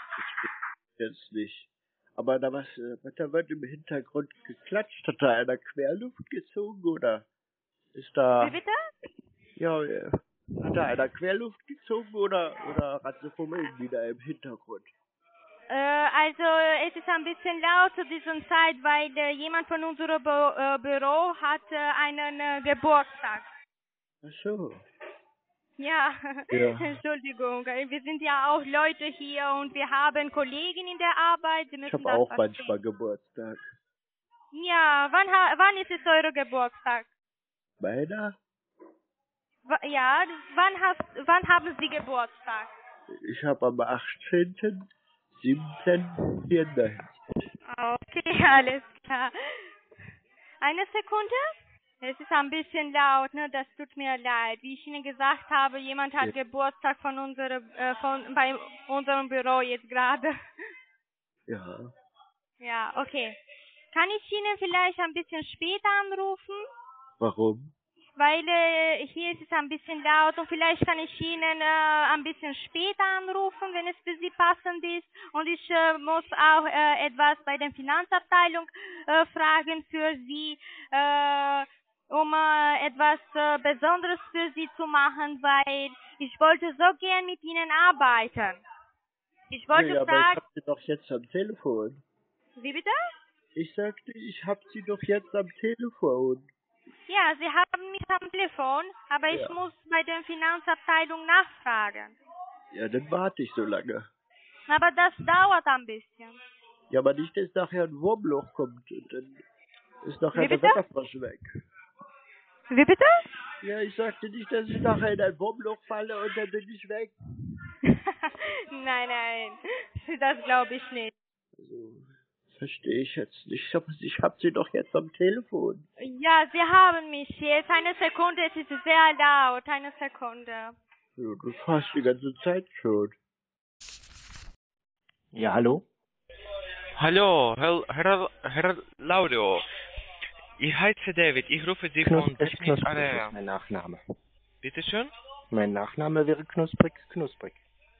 Jetzt nicht. Aber da was, äh, da wird im Hintergrund geklatscht. Hat da einer Querluft gezogen oder ist da... Wie bitte? Ja, äh, hat da einer Querluft gezogen oder, oder Ratzefummeln wieder im Hintergrund? Äh, also es ist ein bisschen laut zu dieser Zeit, weil äh, jemand von unserem Bü äh, Büro hat äh, einen äh, Geburtstag. Ach so. Ja, Ja. Entschuldigung, äh, wir sind ja auch Leute hier und wir haben Kollegen in der Arbeit, sie Ich müssen habe das auch verstehen. manchmal Geburtstag. Ja, wann, ha wann ist es euer Geburtstag? Meiner? W ja, wann, hast, wann haben Sie Geburtstag? Ich habe am achtzehnten siebten vierundneunzig. Okay, alles klar. Eine Sekunde. Es ist ein bisschen laut, ne? Das tut mir leid. Wie ich Ihnen gesagt habe, jemand hat Ja. Geburtstag von unserem, äh, von bei unserem Büro jetzt gerade. Ja. Ja, okay. Kann ich Ihnen vielleicht ein bisschen später anrufen? Warum? Weil äh, hier ist es ein bisschen laut und vielleicht kann ich Ihnen äh, ein bisschen später anrufen, wenn es für Sie passend ist. Und ich äh, muss auch äh, etwas bei der Finanzabteilung äh, fragen für Sie, äh, um äh, etwas äh, Besonderes für Sie zu machen, weil ich wollte so gern mit Ihnen arbeiten. Ich wollte Ja, aber ich fragen... habe sie doch jetzt am Telefon. Wie bitte? Ich sagte, ich habe sie doch jetzt am Telefon. Ja, Sie haben mich am Telefon, aber ich Ja. muss bei der Finanzabteilung nachfragen. Ja, dann warte ich so lange. Aber das dauert ein bisschen. Ja, aber nicht, dass nachher ein Wurmloch kommt und dann ist nachher Wie der bitte? Wetterfrosch weg. Wie bitte? Ja, ich sagte nicht, dass ich nachher in ein Wurmloch falle und dann bin ich weg. Nein, nein, das glaube ich nicht. Also, verstehe ich jetzt nicht. Aber ich habe sie doch jetzt am Telefon. Ja, Sie haben mich jetzt. Eine Sekunde, es ist sehr laut. Eine Sekunde. Ja, du fährst die ganze Zeit schon. Ja, hallo? Hallo, Herr, Herr, Herr Laudio. Ich heiße David, ich rufe Sie von Knusprig, Defnit knusprig ist Area. mein Nachname. Bitte schön? Mein Nachname wäre Knusprig, Knusprig.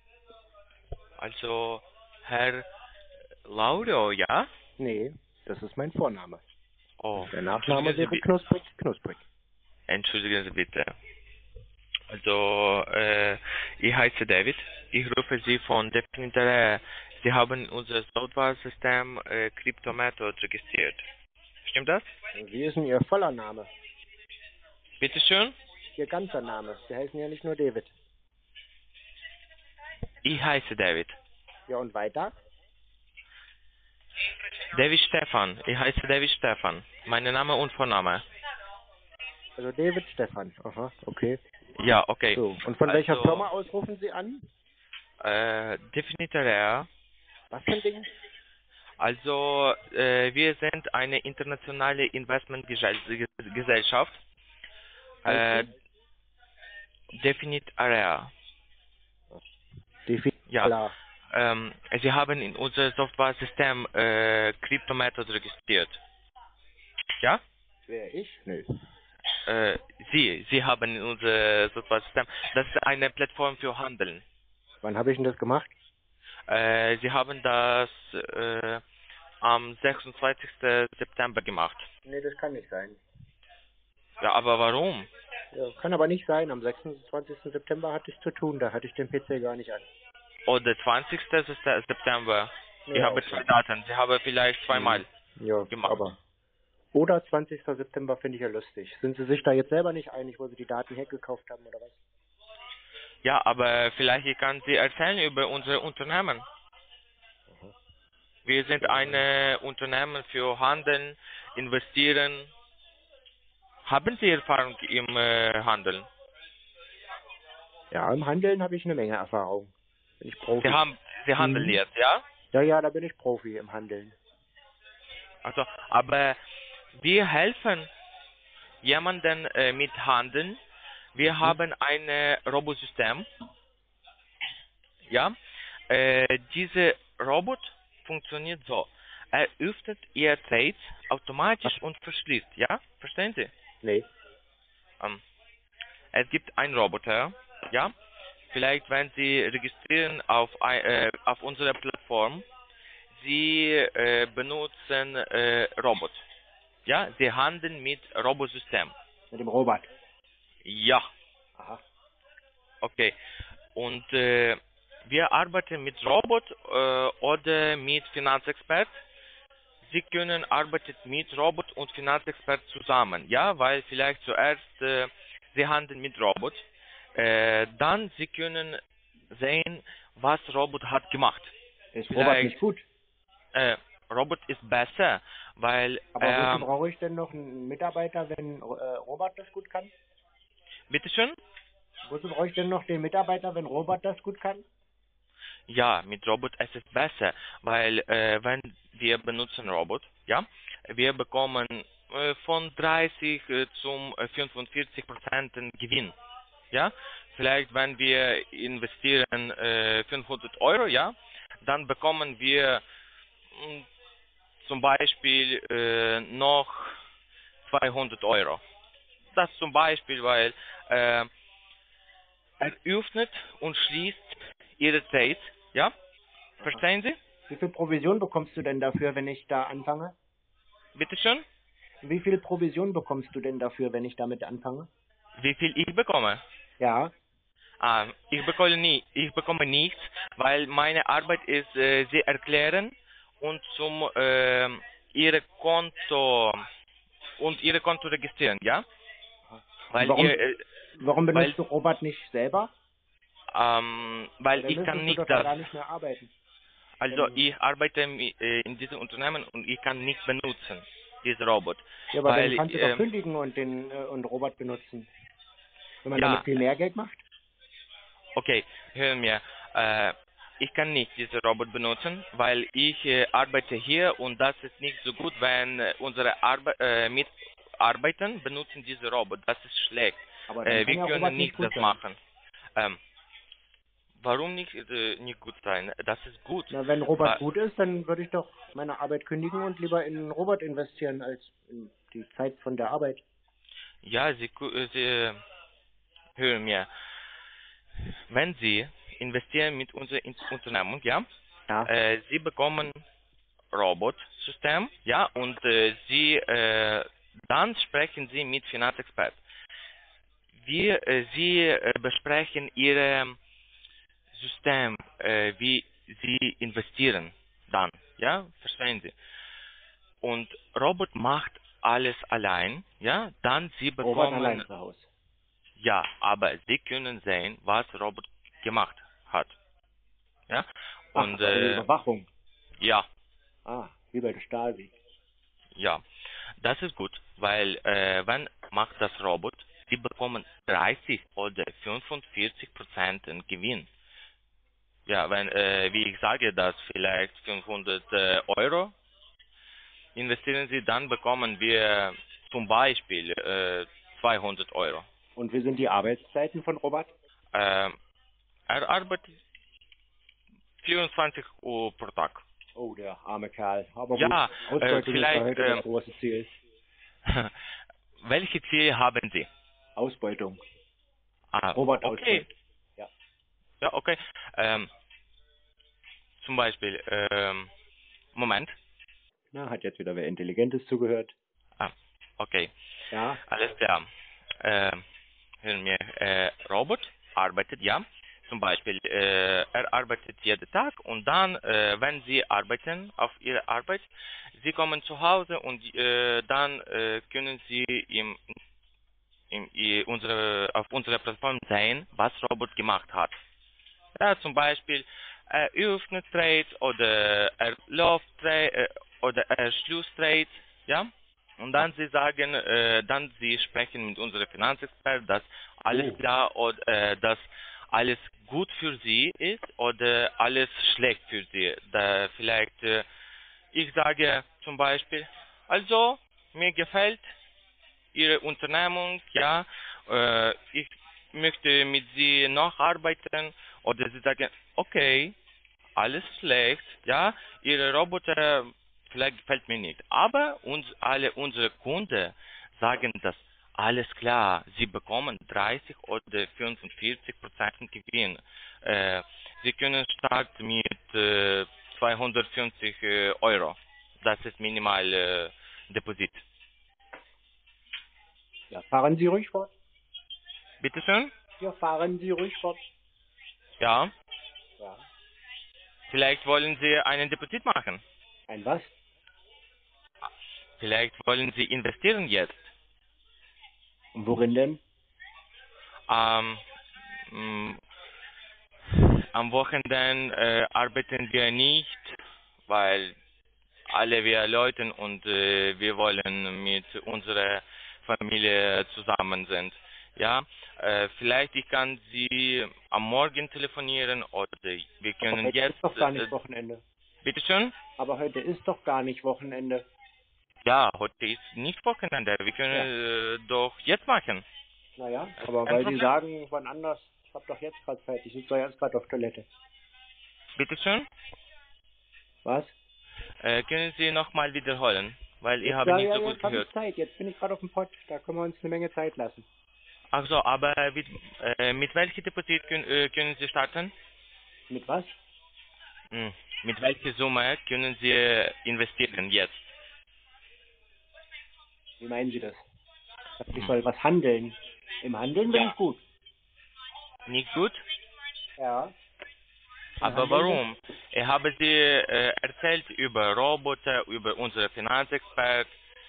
Also, Herr Laudio, ja? Nee, das ist mein Vorname. Oh, Der Nachname entschuldigen Sie wäre bi- Knusprig, Knusprig. Entschuldigen Sie bitte. Also, äh, ich heiße David, ich rufe Sie von Defnit Area. Sie haben unser Software-System äh, Cryptomethod registriert. Stimmt das? Wie ist denn Ihr voller Name? Bitte schön? Ihr ganzer Name. Sie heißen ja nicht nur David. Ich heiße David. Ja, und weiter? David Stefan. Ich heiße David Stefan. Mein Name und Vorname. Also David Stefan. Aha, okay. Ja, okay. So, und von welcher Also, Firma aus rufen Sie an? Äh, Definitor Area. Was für ein Ding? Also, äh, wir sind eine internationale Investmentgesellschaft. Äh, Definite Area. Definitiv. Ja. Klar. Ähm, Sie haben in unser Software-System äh, Cryptomethod registriert. Ja? Wer ich? Nö. Äh, Sie, Sie haben in unser Software-System. Das ist eine Plattform für Handeln. Wann habe ich denn das gemacht? Äh, Sie haben das äh, am sechsundzwanzigsten September gemacht. Nee, das kann nicht sein. Ja, aber warum? Ja, kann aber nicht sein. Am sechsundzwanzigsten September hatte ich zu tun. Da hatte ich den P C gar nicht an. Oder zwanzigsten September. Ich Ja, habe okay. zwei Daten. Sie haben vielleicht zweimal Ja, gemacht. aber. Oder zwanzigsten September finde ich ja lustig. Sind Sie sich da jetzt selber nicht einig, wo Sie die Daten hergekauft haben oder was? Ja, aber vielleicht ich kann Sie erzählen über unser Unternehmen. Wir sind ein Unternehmen für Handeln, Investieren. Haben Sie Erfahrung im äh, Handeln? Ja, im Handeln habe ich eine Menge Erfahrung. Bin ich Profi. Sie haben, Sie handeln Mhm. jetzt, ja? Ja, ja, da bin ich Profi im Handeln. Also, aber wir helfen jemanden äh, mit Handeln. Wir haben ein äh, Robosystem. Ja, äh, dieser Robot funktioniert so. Er öffnet Ihr Trades automatisch und verschließt. Ja, verstehen Sie? Nee. Ähm, es gibt einen Roboter. Ja, vielleicht wenn Sie registrieren auf ein, äh, auf unserer Plattform, Sie äh, benutzen äh, Robot. Ja, Sie handeln mit Robosystem. Mit dem Robot. Ja, Aha. okay. Und äh, wir arbeiten mit Robot äh, oder mit Finanzexpert. Sie können arbeiten mit Robot und Finanzexpert zusammen, ja, weil vielleicht zuerst äh, Sie handeln mit Robot, äh, dann Sie können sehen, was Robot hat gemacht. Ist Vielleicht- Robot nicht gut? Äh, Robot ist besser, weil Aber wozu ähm, brauche ich denn noch einen Mitarbeiter, wenn äh, Robot das gut kann? bitteschön? Wozu brauche ich denn noch den Mitarbeiter, wenn Robot das gut kann? Ja, mit Robot es ist besser, weil äh, wenn wir benutzen Robot, ja, wir bekommen äh, von dreißig äh, zum äh, fünfundvierzig Prozent Gewinn, ja. Vielleicht wenn wir investieren äh, fünfhundert Euro, ja, dann bekommen wir mh, zum Beispiel äh, noch zweihundert Euro. Das zum Beispiel, weil äh, er öffnet und schließt Ihre Trades, ja? Verstehen Sie? Wie viel Provision bekommst du denn dafür, wenn ich da anfange? Bitte schön? Wie viel Provision bekommst du denn dafür, wenn ich damit anfange? Wie viel ich bekomme? Ja. Ah, ich bekomme nie, ich bekomme nichts, weil meine Arbeit ist, äh, Sie erklären und zum äh, Ihre Konto und Ihre Konto registrieren, ja? Weil Warum, ihr, äh, warum benutzt weil- du Robot nicht selber? ähm, weil Dann ich kann müsstest nicht du doch da das. gar nicht mehr arbeiten. Also Dann- ich arbeite mi- äh, in diesem Unternehmen und ich kann nicht benutzen, diesen Robot. Ja, aber weil, dann kannst du ähm, doch kündigen und den äh, und Robot benutzen. Wenn man Ja. damit viel mehr Geld macht? Okay, hören wir. Äh, ich kann nicht diesen Robot benutzen, weil ich äh, arbeite hier und das ist nicht so gut, wenn äh, unsere Arbe äh, Mitarbeiter benutzen diesen Robot. Das ist schlecht. Aber dann Äh, kann wir ja können Robot nicht gut das sein. machen. Ähm, warum nicht, äh, nicht gut sein? Das ist gut. Na, wenn Robot Wa- gut ist, dann würde ich doch meine Arbeit kündigen und lieber in einen Robot investieren als in die Zeit von der Arbeit. Ja, Sie, ku- äh, Sie äh, hören mir. Wenn Sie investieren mit unserer In- Unternehmung, ja, Ja. äh, Sie bekommen Robotsystem, ja, und äh, Sie äh, dann sprechen Sie mit Finanzexperten. Wir, äh, Sie äh, besprechen Ihr System, äh, wie Sie investieren dann, ja, verstehen Sie? Und Robot macht alles allein, ja, dann Sie Robot bekommen, allein zu Hause. ja, aber Sie können sehen, was Robot gemacht hat, ja, Ach, und also äh, Überwachung. ja. Ah, wie bei der Stasi. Ja, das ist gut, weil äh, wenn macht das Robot, sie bekommen dreißig oder fünfundvierzig Prozent Gewinn. ja, wenn, äh, wie ich sage, das vielleicht fünfhundert äh, Euro investieren Sie, dann bekommen wir zum Beispiel äh, zweihundert Euro. Und wie sind die Arbeitszeiten von Robert? Äh, er arbeitet vierundzwanzig Uhr pro Tag. Oh, der arme Kerl. Aber Ja, gut, äh, Ausbeutung ist ja vielleicht, heute ähm, das große Ziel. welche Ziele haben Sie? Ausbeutung. Ah, Robert okay. Ausbeutung. Ja. Ja, okay. Ähm, zum Beispiel, ähm, Moment. Na, hat jetzt wieder wer Intelligentes zugehört. Ah, okay. Ja. Alles klar. Äh, hören wir, äh, Robot arbeitet, ja. Zum Beispiel, äh, er arbeitet jeden Tag und dann, äh, wenn Sie arbeiten auf Ihre Arbeit, Sie kommen zu Hause und äh, dann äh, können Sie im, im, i- unsere, auf unserer Plattform sehen, was Robot gemacht hat. Ja, zum Beispiel, er öffnet Trades oder er läuft Trade äh, oder er schließt Trades, ja. Und dann sie sagen, äh, dann sie sprechen mit unserem Finanzexperten, dass alles Oh. klar oder äh, dass alles gut für sie ist oder alles schlecht für sie. Da vielleicht, äh, ich sage zum Beispiel, also mir gefällt Ihre Unternehmung, ja, äh, ich möchte mit Sie noch arbeiten oder Sie sagen, okay, alles schlecht, ja, Ihre Roboter vielleicht gefällt mir nicht, aber uns alle unsere Kunden sagen, dass alles klar, Sie bekommen dreißig oder fünfundvierzig Prozent Gewinn. Äh, Sie können starten mit äh, zweihundertfünfzig äh, Euro. Das ist minimal äh, Deposit. Ja, fahren Sie ruhig fort. Bitte schön? Ja, fahren Sie ruhig fort. Ja. Ja. Vielleicht wollen Sie einen Deposit machen. Ein was? Vielleicht wollen Sie investieren jetzt. Und worin denn? Ähm, mh, am Wochenende äh, arbeiten wir nicht, weil alle wir Leute und äh, wir wollen mit unserer Familie zusammen sind. Ja, äh, vielleicht ich kann Sie am Morgen telefonieren oder wir Aber können heute jetzt. ist doch gar nicht Äh, Wochenende. bitte schön? Aber heute ist doch gar nicht Wochenende. Ja, heute ist nicht Wochenende. Wir können äh, doch jetzt machen. Naja, aber Kein weil Problem. Sie sagen, wann anders, ich hab doch jetzt gerade Zeit. Ich sitze doch jetzt gerade auf Toilette. Bitte schön. Was? Äh, können Sie nochmal wiederholen? Weil ich Jetzt, habe ja, nicht ja, so gut jetzt habe gehört. ich Zeit. Jetzt bin ich gerade auf dem Pott. Da können wir uns eine Menge Zeit lassen. Ach so, aber mit, äh, mit welchem Deposit können, äh, können Sie starten? Mit was? Hm. Mit welcher Summe können Sie äh, investieren jetzt? Wie meinen Sie das? Ich dachte, ich Hm. soll was handeln. Im Handeln bin Ja. ich gut. Nicht gut? Ja. Im Aber Handeln warum? Ich habe Sie äh, erzählt über Roboter, über unsere Finanzexperten.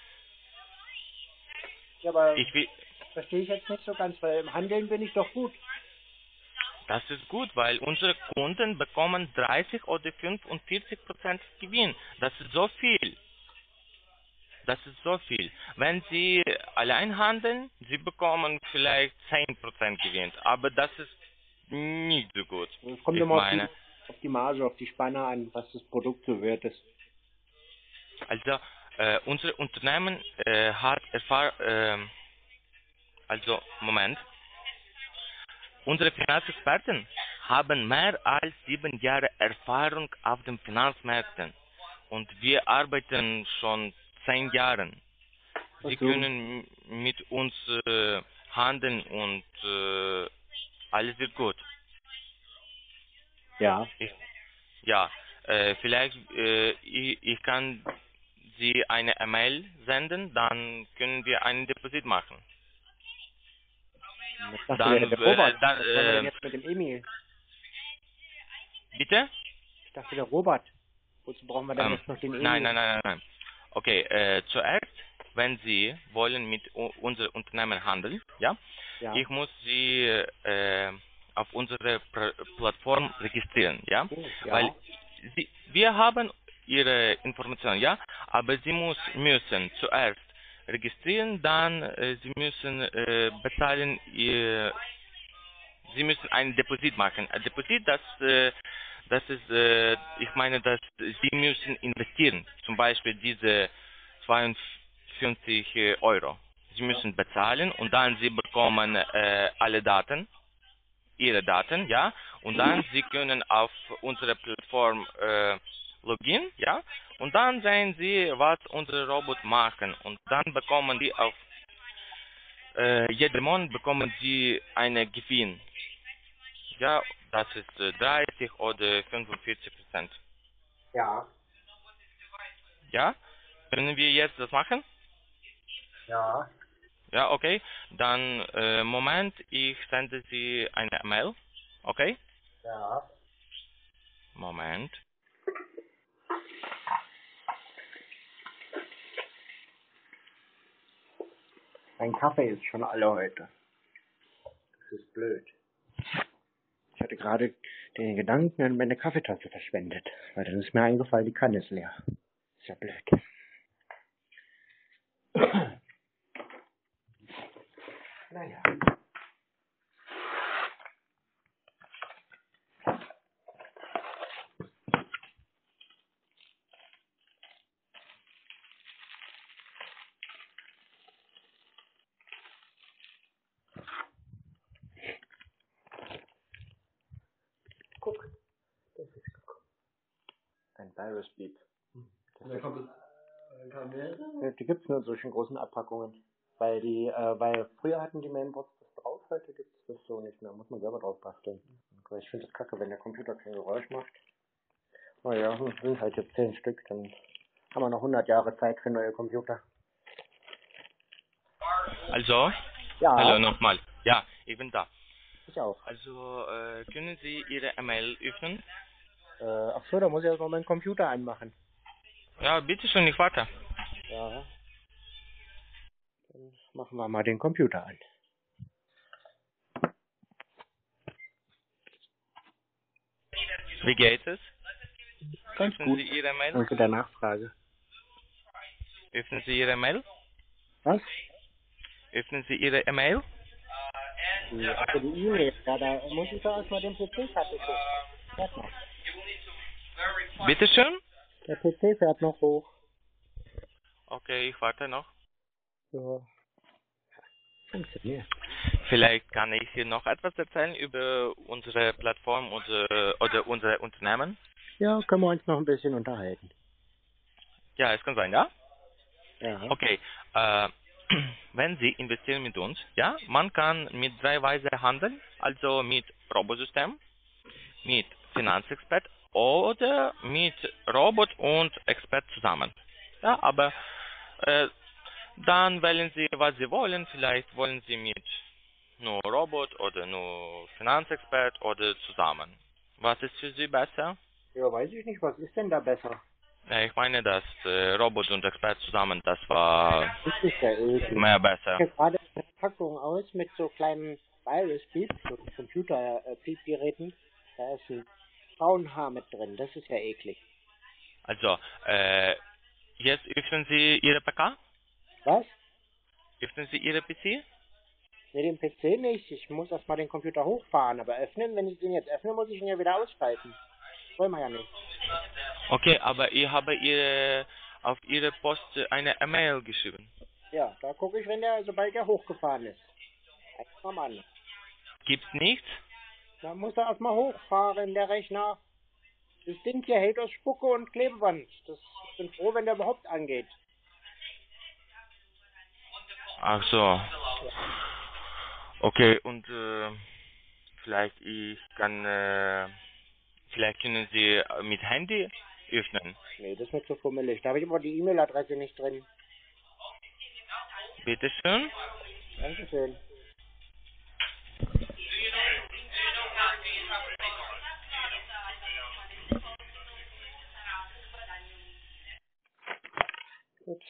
Ja, aber Ich will, verstehe ich jetzt nicht so ganz, weil im Handeln bin ich doch gut. das ist gut, weil unsere Kunden bekommen dreißig oder fünfundvierzig Prozent Gewinn. Das ist so viel. Das ist so viel. Wenn Sie allein handeln, Sie bekommen vielleicht zehn Prozent Gewinn. Aber das ist nicht so gut. Es kommt Ich immer auf die, meine, auf die Marge, auf die Spanne an, was das Produkt so wert ist. also äh, unser Unternehmen äh, hat Erfahrung, äh, also Moment, unsere Finanzexperten haben mehr als sieben Jahre Erfahrung auf den Finanzmärkten und wir arbeiten schon zehn Jahren. Sie Ach so. können m- mit uns äh, handeln und äh, alles wird gut. Ja. Ich, ja, äh, vielleicht äh, ich, ich kann Sie eine E-Mail senden, dann können wir einen Deposit machen. Ich dachte, Dann, der, der äh, Robert. dann, Was wollen wir denn äh, jetzt mit dem Emil? bitte? Ich dachte, der Robert. Wozu brauchen wir denn Ähm, jetzt noch den Emil? nein, nein, nein, nein, nein. Okay, äh, zuerst, wenn Sie wollen mit u- unserem Unternehmen handeln, ja, Ja. ich muss Sie äh, auf unsere Pr- Plattform registrieren, ja, Oh, ja. weil Sie, wir haben Ihre Informationen, ja, aber Sie muss, müssen zuerst registrieren, dann äh, Sie müssen äh, bezahlen, ihr, Sie müssen ein Deposit machen. Ein Deposit, das, äh, das ist, äh, ich meine, dass Sie müssen investieren. Zum Beispiel diese zweiundfünfzig Euro. Sie müssen bezahlen und dann Sie bekommen äh, alle Daten, Ihre Daten, ja, und dann Sie können auf unsere Plattform äh, login, ja, und dann sehen Sie, was unsere Roboter machen und dann bekommen Sie auf äh, jeden Monat bekommen Sie einen Gewinn, ja, das ist äh, dreißig oder fünfundvierzig Prozent. Ja, Ja, können wir jetzt das machen? ja, Ja, okay. Dann, äh, Moment, ich sende Sie eine Mail. Okay? ja. Moment. Mein Kaffee ist schon alle heute. Das ist blöd. Ich hatte gerade den Gedanken an meine Kaffeetasse verschwendet, weil dann ist mir eingefallen, die Kanne ist leer. Ist ja blöd. Naja. Guck, das ist ein Virus Beep. Da kommt es, kann der? Die gibt es nur in solchen großen Abpackungen. Weil die, äh, weil früher hatten die Mainboards das drauf, heute gibt es das so nicht mehr. Muss man selber drauf basteln. Aber ich finde das kacke, wenn der Computer kein Geräusch macht. Naja, es sind halt jetzt zehn Stück, dann haben wir noch hundert Jahre Zeit für neue Computer. Also, Ja, hallo nochmal. Ja, ich bin da. ich auch. Also, äh, können Sie Ihre E-Mail öffnen? Äh, ach so, da muss ich erst mal meinen Computer anmachen. Ja, bitte schön, ich warte. Ja. Dann machen wir mal den Computer an. Wie geht es? Ganz Öffnen gut. Sie Ihre Mail? Danke der Nachfrage. Öffnen Sie Ihre Mail? Was? Öffnen Sie Ihre E-Mail? Die, also die E-Mail, ja, da muss ich doch erstmal den P C fertig hoch. Fährt noch. Bitte schön? Der P C fährt noch hoch. Okay, ich warte noch. So. Funktioniert. Vielleicht kann ich hier noch etwas erzählen über unsere Plattform oder, oder unser Unternehmen. Ja, können wir uns noch ein bisschen unterhalten. Ja, es kann sein, ja? Ja. Okay, äh, wenn Sie investieren mit uns, ja, man kann mit drei Weisen handeln, also mit Robosystem, mit Finanzexpert oder mit Robot und Expert zusammen. Ja, aber äh, dann wählen Sie, was Sie wollen. Vielleicht wollen Sie mit nur Robot oder nur Finanzexpert oder zusammen. Was ist für Sie besser? Ja, weiß ich nicht, was ist denn da besser? Ja, ich meine, dass äh, Robot und Expert zusammen, das war Das ist ja eklig. mehr besser. Ich habe gerade eine Packung aus mit so kleinen Virus-Beeps, so Computer-Beep-Geräten. Da ist ein Frauenhaar mit drin. Das ist ja eklig. Also, äh, jetzt öffnen Sie Ihre P K? Was? Öffnen Sie Ihre P C? Ne, den P C nicht. Ich muss erstmal den Computer hochfahren. Aber öffnen, wenn ich den jetzt öffne, muss ich ihn ja wieder ausschalten. Wollen wir ja nicht. Okay, aber ich habe Ihre, auf Ihre Post eine E-Mail geschrieben. Ja, da gucke ich, wenn der, sobald der hochgefahren ist. Einfach mal an. Gibt's nichts? Da muss er erstmal hochfahren, der Rechner. Das Ding hier hält aus Spucke und Klebeband. Das, ich bin froh, wenn der überhaupt angeht. Ach so. Okay, und äh, vielleicht ich kann, äh, vielleicht können Sie mit Handy öffnen. Nee, das ist mir zu fummelig. Da habe ich aber die E-Mail-Adresse nicht drin. Bitte schön. Dankeschön. Gut.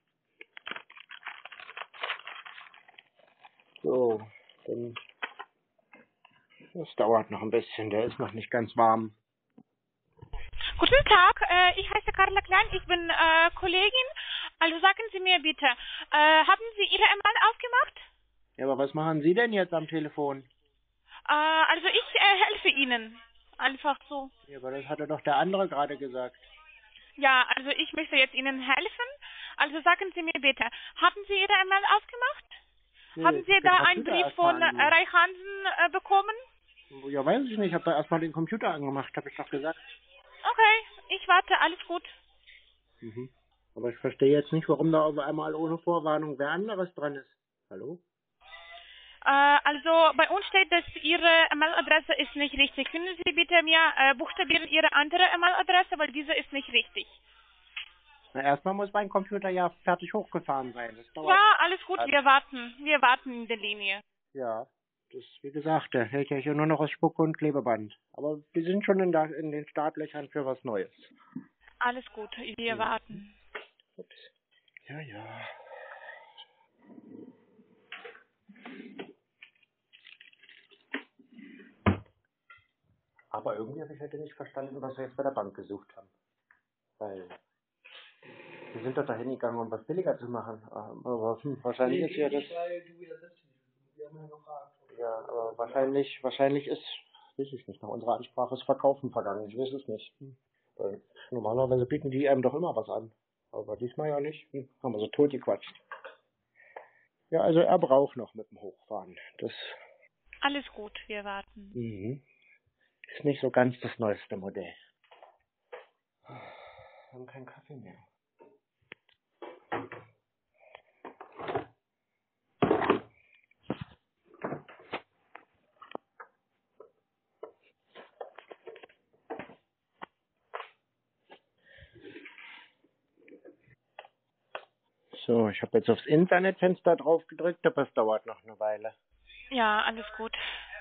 So, dann. Das dauert noch ein bisschen, der ist noch nicht ganz warm. Guten Tag, äh, ich heiße Carla Klein, ich bin äh, Kollegin. Also sagen Sie mir bitte, äh, haben Sie Ihre E-Mail aufgemacht? Ja, aber was machen Sie denn jetzt am Telefon? Äh, also ich äh, helfe Ihnen. Einfach so. Ja, aber das hatte doch der andere gerade gesagt. Ja, also ich möchte jetzt Ihnen helfen. Also sagen Sie mir bitte, haben Sie Ihre E-Mail aufgemacht? Nee, haben ich Sie hab den da einen Computer Brief erst mal von äh, angemacht. Reich Hansen äh, bekommen? Ja, weiß ich nicht. Ich habe da erstmal den Computer angemacht, habe ich doch gesagt. Okay, ich warte, alles gut. Mhm. Aber ich verstehe jetzt nicht, warum da auf einmal ohne Vorwarnung wer anderes dran ist. Hallo? Äh, also bei uns steht, dass Ihre E-Mail-Adresse ist nicht richtig. Können Sie bitte mir äh, buchstabieren Ihre andere E-Mail-Adresse, weil diese ist nicht richtig. Na, erstmal muss mein Computer ja fertig hochgefahren sein. Das dauert. Ja, alles gut, wir warten. Wir warten in der Linie. Ja, das, wie gesagt, der hält ja hier nur noch aus Spucke und Klebeband. Aber wir sind schon in, der, in den Startlöchern für was Neues. Alles gut, wir Ja. warten. Ups. Ja, ja. Aber irgendwie habe ich heute nicht verstanden, was wir jetzt bei der Bank gesucht haben. Weil wir sind doch da hingegangen, um was billiger zu machen. Aber hm, wahrscheinlich ist ja das... Ja, aber wahrscheinlich, wahrscheinlich ist, weiß ich nicht, nach unserer Ansprache ist Verkaufen vergangen. Ich weiß es nicht. Hm. Weil normalerweise bieten die einem doch immer was an. Aber diesmal ja nicht. Hm. Haben wir so tot gequatscht. Ja, also er braucht noch mit dem Hochfahren. Das Alles gut, wir warten. mhm. ist nicht so ganz das neueste Modell. Wir haben keinen Kaffee mehr. So, ich habe jetzt aufs Internetfenster drauf gedrückt, aber es dauert noch eine Weile. Ja, alles gut.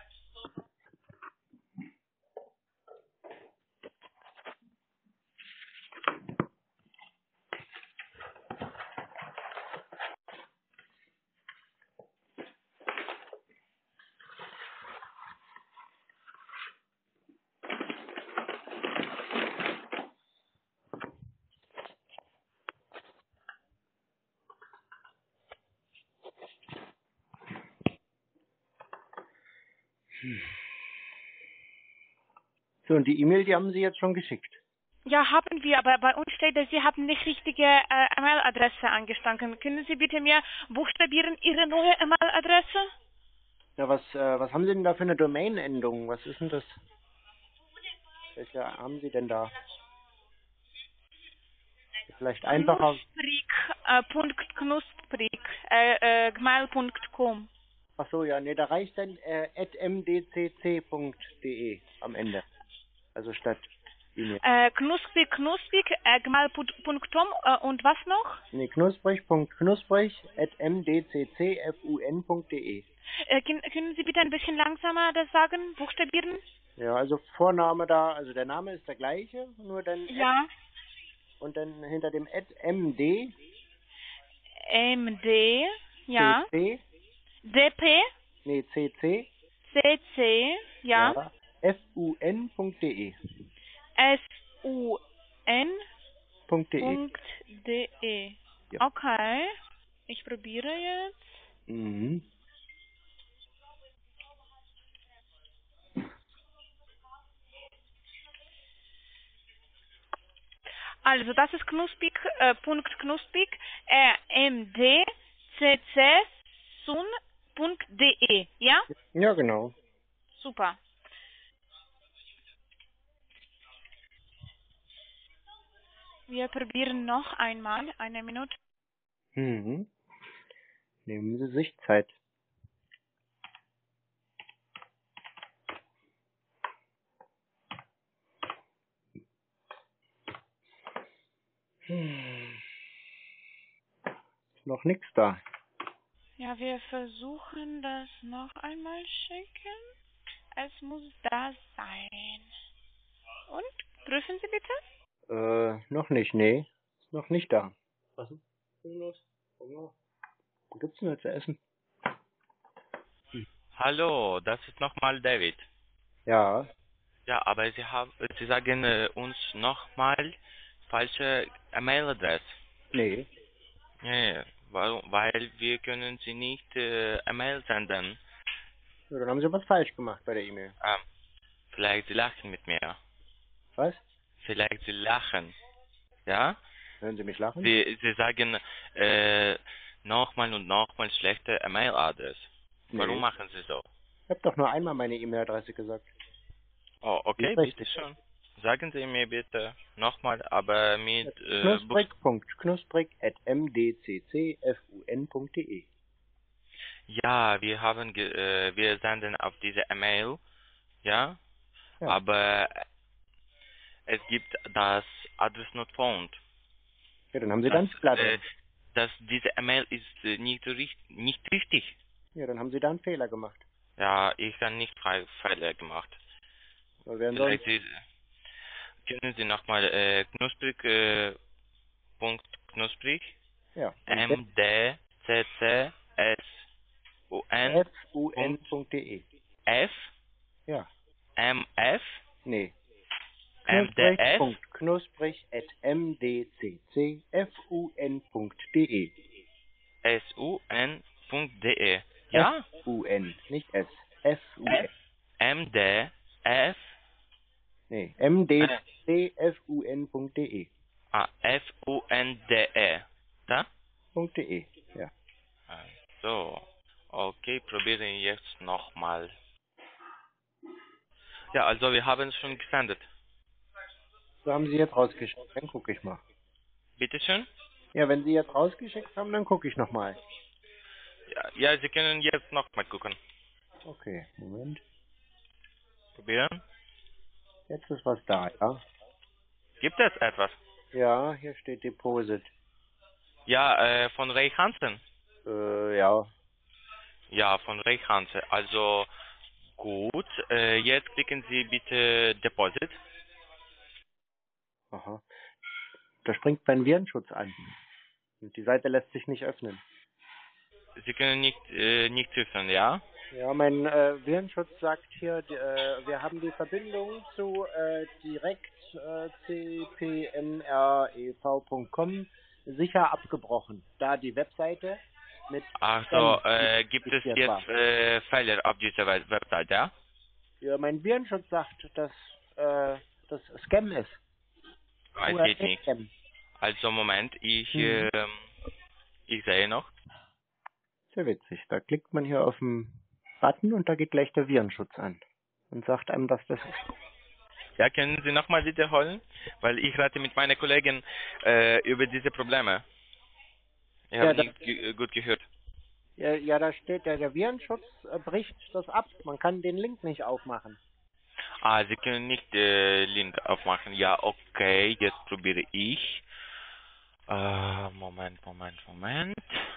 So, und die E-Mail, die haben Sie jetzt schon geschickt. Ja, haben wir, aber bei uns steht, dass Sie haben nicht richtige äh, E-Mail-Adresse angestanden. Können Sie bitte mir buchstabieren Ihre neue E-Mail-Adresse? Ja, was, äh, was haben Sie denn da für eine Domain-Endung? Was ist denn das? Welche haben Sie denn da? Vielleicht einfacher. Knusprig, äh, Punkt Knusprig, äh, äh, gmail Punkt com. Ach so, ja, nee, da reicht dann äh, at m d c c punkt d e am Ende. Also statt E-Mail. Äh, knusprig, knusprig, äh, gmail Punkt com äh, und was noch? Nee, knusprig.knusprig at m d c c fun punkt d e. Äh, können, können Sie bitte ein bisschen langsamer das sagen, buchstabieren? Ja, also Vorname da, also der Name ist der gleiche, nur dann Ja. at, und dann hinter dem at md M D, ja. cc, D P, nee, cc, C C, ja. ja, fun punkt d e. S U N Punkt de. Punkt de. Ja. Okay, ich probiere jetzt. Mhm. Also das ist knusprig, äh, Punkt knusprig, äh, M D C C sun Punkt de, ja? Ja, genau. Super. Wir probieren noch einmal, eine Minute. Mhm. Nehmen Sie sich Zeit. Hm. Ist noch nichts da. Ja, wir versuchen das noch einmal schicken. Es muss da sein. Und? Prüfen Sie bitte? Äh, noch nicht, nee. Ist noch nicht da. Was ist denn los? Was gibt's denn da zu essen? Hallo, das ist nochmal David. Ja. Ja, aber Sie haben, Sie sagen äh, uns nochmal falsche E-Mail-Adresse. Nee. Ja, warum? Weil wir können Sie nicht äh, E-Mail senden. Ja, dann haben Sie was falsch gemacht bei der E-Mail. Ähm, vielleicht Sie lachen mit mir. Was? Vielleicht Sie lachen. Ja? Hören Sie mich lachen? Sie, Sie sagen äh, nochmal und nochmal schlechte E-Mail-Adresse. Nee. Warum machen Sie so? Ich habe doch nur einmal meine E-Mail-Adresse gesagt. Oh, okay, Ist richtig. bitte schon. Sagen Sie mir bitte nochmal, aber mit äh, Knusprig. Knusprig at m d c c f u n punkt d e. Ja, wir haben, ge äh, wir senden auf diese E-Mail, ja? Ja. Aber es gibt das Address not found. Ja, dann haben Sie Das, dann Fehler äh, drin. dass diese E-Mail ist äh, nicht, richt nicht richtig. Ja, dann haben Sie da einen Fehler gemacht. Ja, ich habe nicht frei Fehler gemacht. Weil wir Vielleicht ansonsten- Sie, können Sie nochmal äh, knusprig, äh, Punkt knusprig, ja. M D C C S U N f u n punkt d e. F Ja. M F Nee. M D Knusprig. S Punkt Knusprig at m d c c f u n punkt d e. S U N punkt D E. Ja? F U N, nicht S. F U N. M D F Nee, m d c f u n punkt d e. ah, F U N D E. Da? .de, ja. So. Okay, probieren jetzt nochmal. Ja, also wir haben es schon gesendet. So haben Sie jetzt rausgeschickt. Dann gucke ich mal. Bitteschön? Ja, wenn Sie jetzt rausgeschickt haben, dann gucke ich nochmal. Ja, ja, Sie können jetzt nochmal gucken. Okay, Moment. Probieren. Jetzt ist was da, ja? Gibt es etwas? Ja, hier steht Deposit. Ja, äh, von Ray Hansen. Äh, ja. Ja, von Ray Hansen. Also, gut. Äh, jetzt klicken Sie bitte Deposit. Aha. Da springt mein Virenschutz an. Und die Seite lässt sich nicht öffnen. Sie können nicht, äh, nicht öffnen, ja? Ja, mein äh, Virenschutz sagt hier, die, äh, wir haben die Verbindung zu äh, direkt äh, c p m r e v punkt com sicher abgebrochen. Da die Webseite mit Also, Spam äh, gibt es infiziert war. jetzt äh, Fehler auf dieser Web- Website, ja? Ja, mein Virenschutz sagt, dass äh, das Scam ist. Es U R geht nicht. L-Scam. Also, Moment, ich, Mhm. ähm, ich sehe noch. Sehr witzig. Da klickt man hier auf den Button und da geht gleich der Virenschutz an. Und sagt einem, dass das ist. Ja, können Sie nochmal wiederholen? Weil ich rate mit meiner Kollegin äh, über diese Probleme. Ich Ja, habe das- nicht ge gut gehört. Ja, ja, da steht, der, der Virenschutz äh, bricht das ab. Man kann den Link nicht aufmachen. Ah, Sie können nicht äh, Link aufmachen. Ja, okay, jetzt probiere ich. Äh, Moment, Moment, Moment.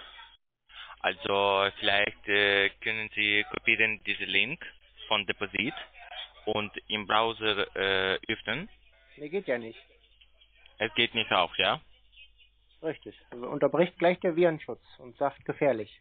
Also vielleicht äh, können Sie kopieren diesen Link von Deposit und im Browser äh, öffnen. Nee, geht ja nicht. Es geht nicht auch, ja? Richtig. Also unterbricht gleich der Virenschutz und sagt gefährlich.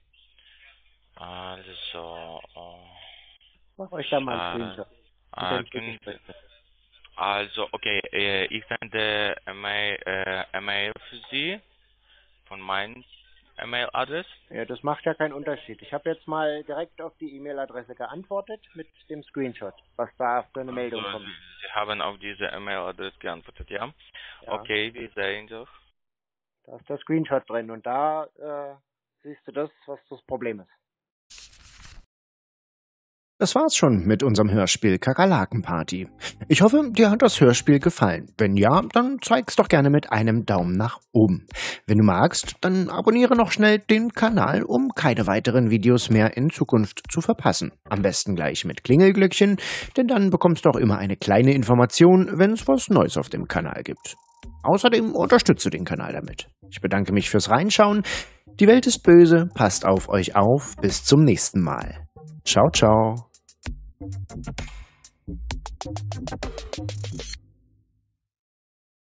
Also, oh, Mach euch da mal Ah, einen Screenshot. Und ah, dann schicke können ich das. Also, okay, äh, ich sende E-Mail, äh, E-Mail für Sie von meinem E-Mail-Adress. Ja, das macht ja keinen Unterschied. Ich habe jetzt mal direkt auf die E-Mail-Adresse geantwortet mit dem Screenshot, was da für eine Meldung Also, kommt. Sie, Sie haben auf diese E-Mail-Adresse geantwortet, ja? Ja. Okay, wir sehen doch. Da ist der Screenshot drin und da äh, siehst du das, was das Problem ist. Das war's schon mit unserem Hörspiel Kakerlakenparty. Ich hoffe, dir hat das Hörspiel gefallen. Wenn ja, dann zeig's doch gerne mit einem Daumen nach oben. Wenn du magst, dann abonniere noch schnell den Kanal, um keine weiteren Videos mehr in Zukunft zu verpassen. Am besten gleich mit Klingelglöckchen, denn dann bekommst du auch immer eine kleine Information, wenn es was Neues auf dem Kanal gibt. Außerdem unterstütze den Kanal damit. Ich bedanke mich fürs Reinschauen. Die Welt ist böse, passt auf euch auf. Bis zum nächsten Mal. Ciao, ciao.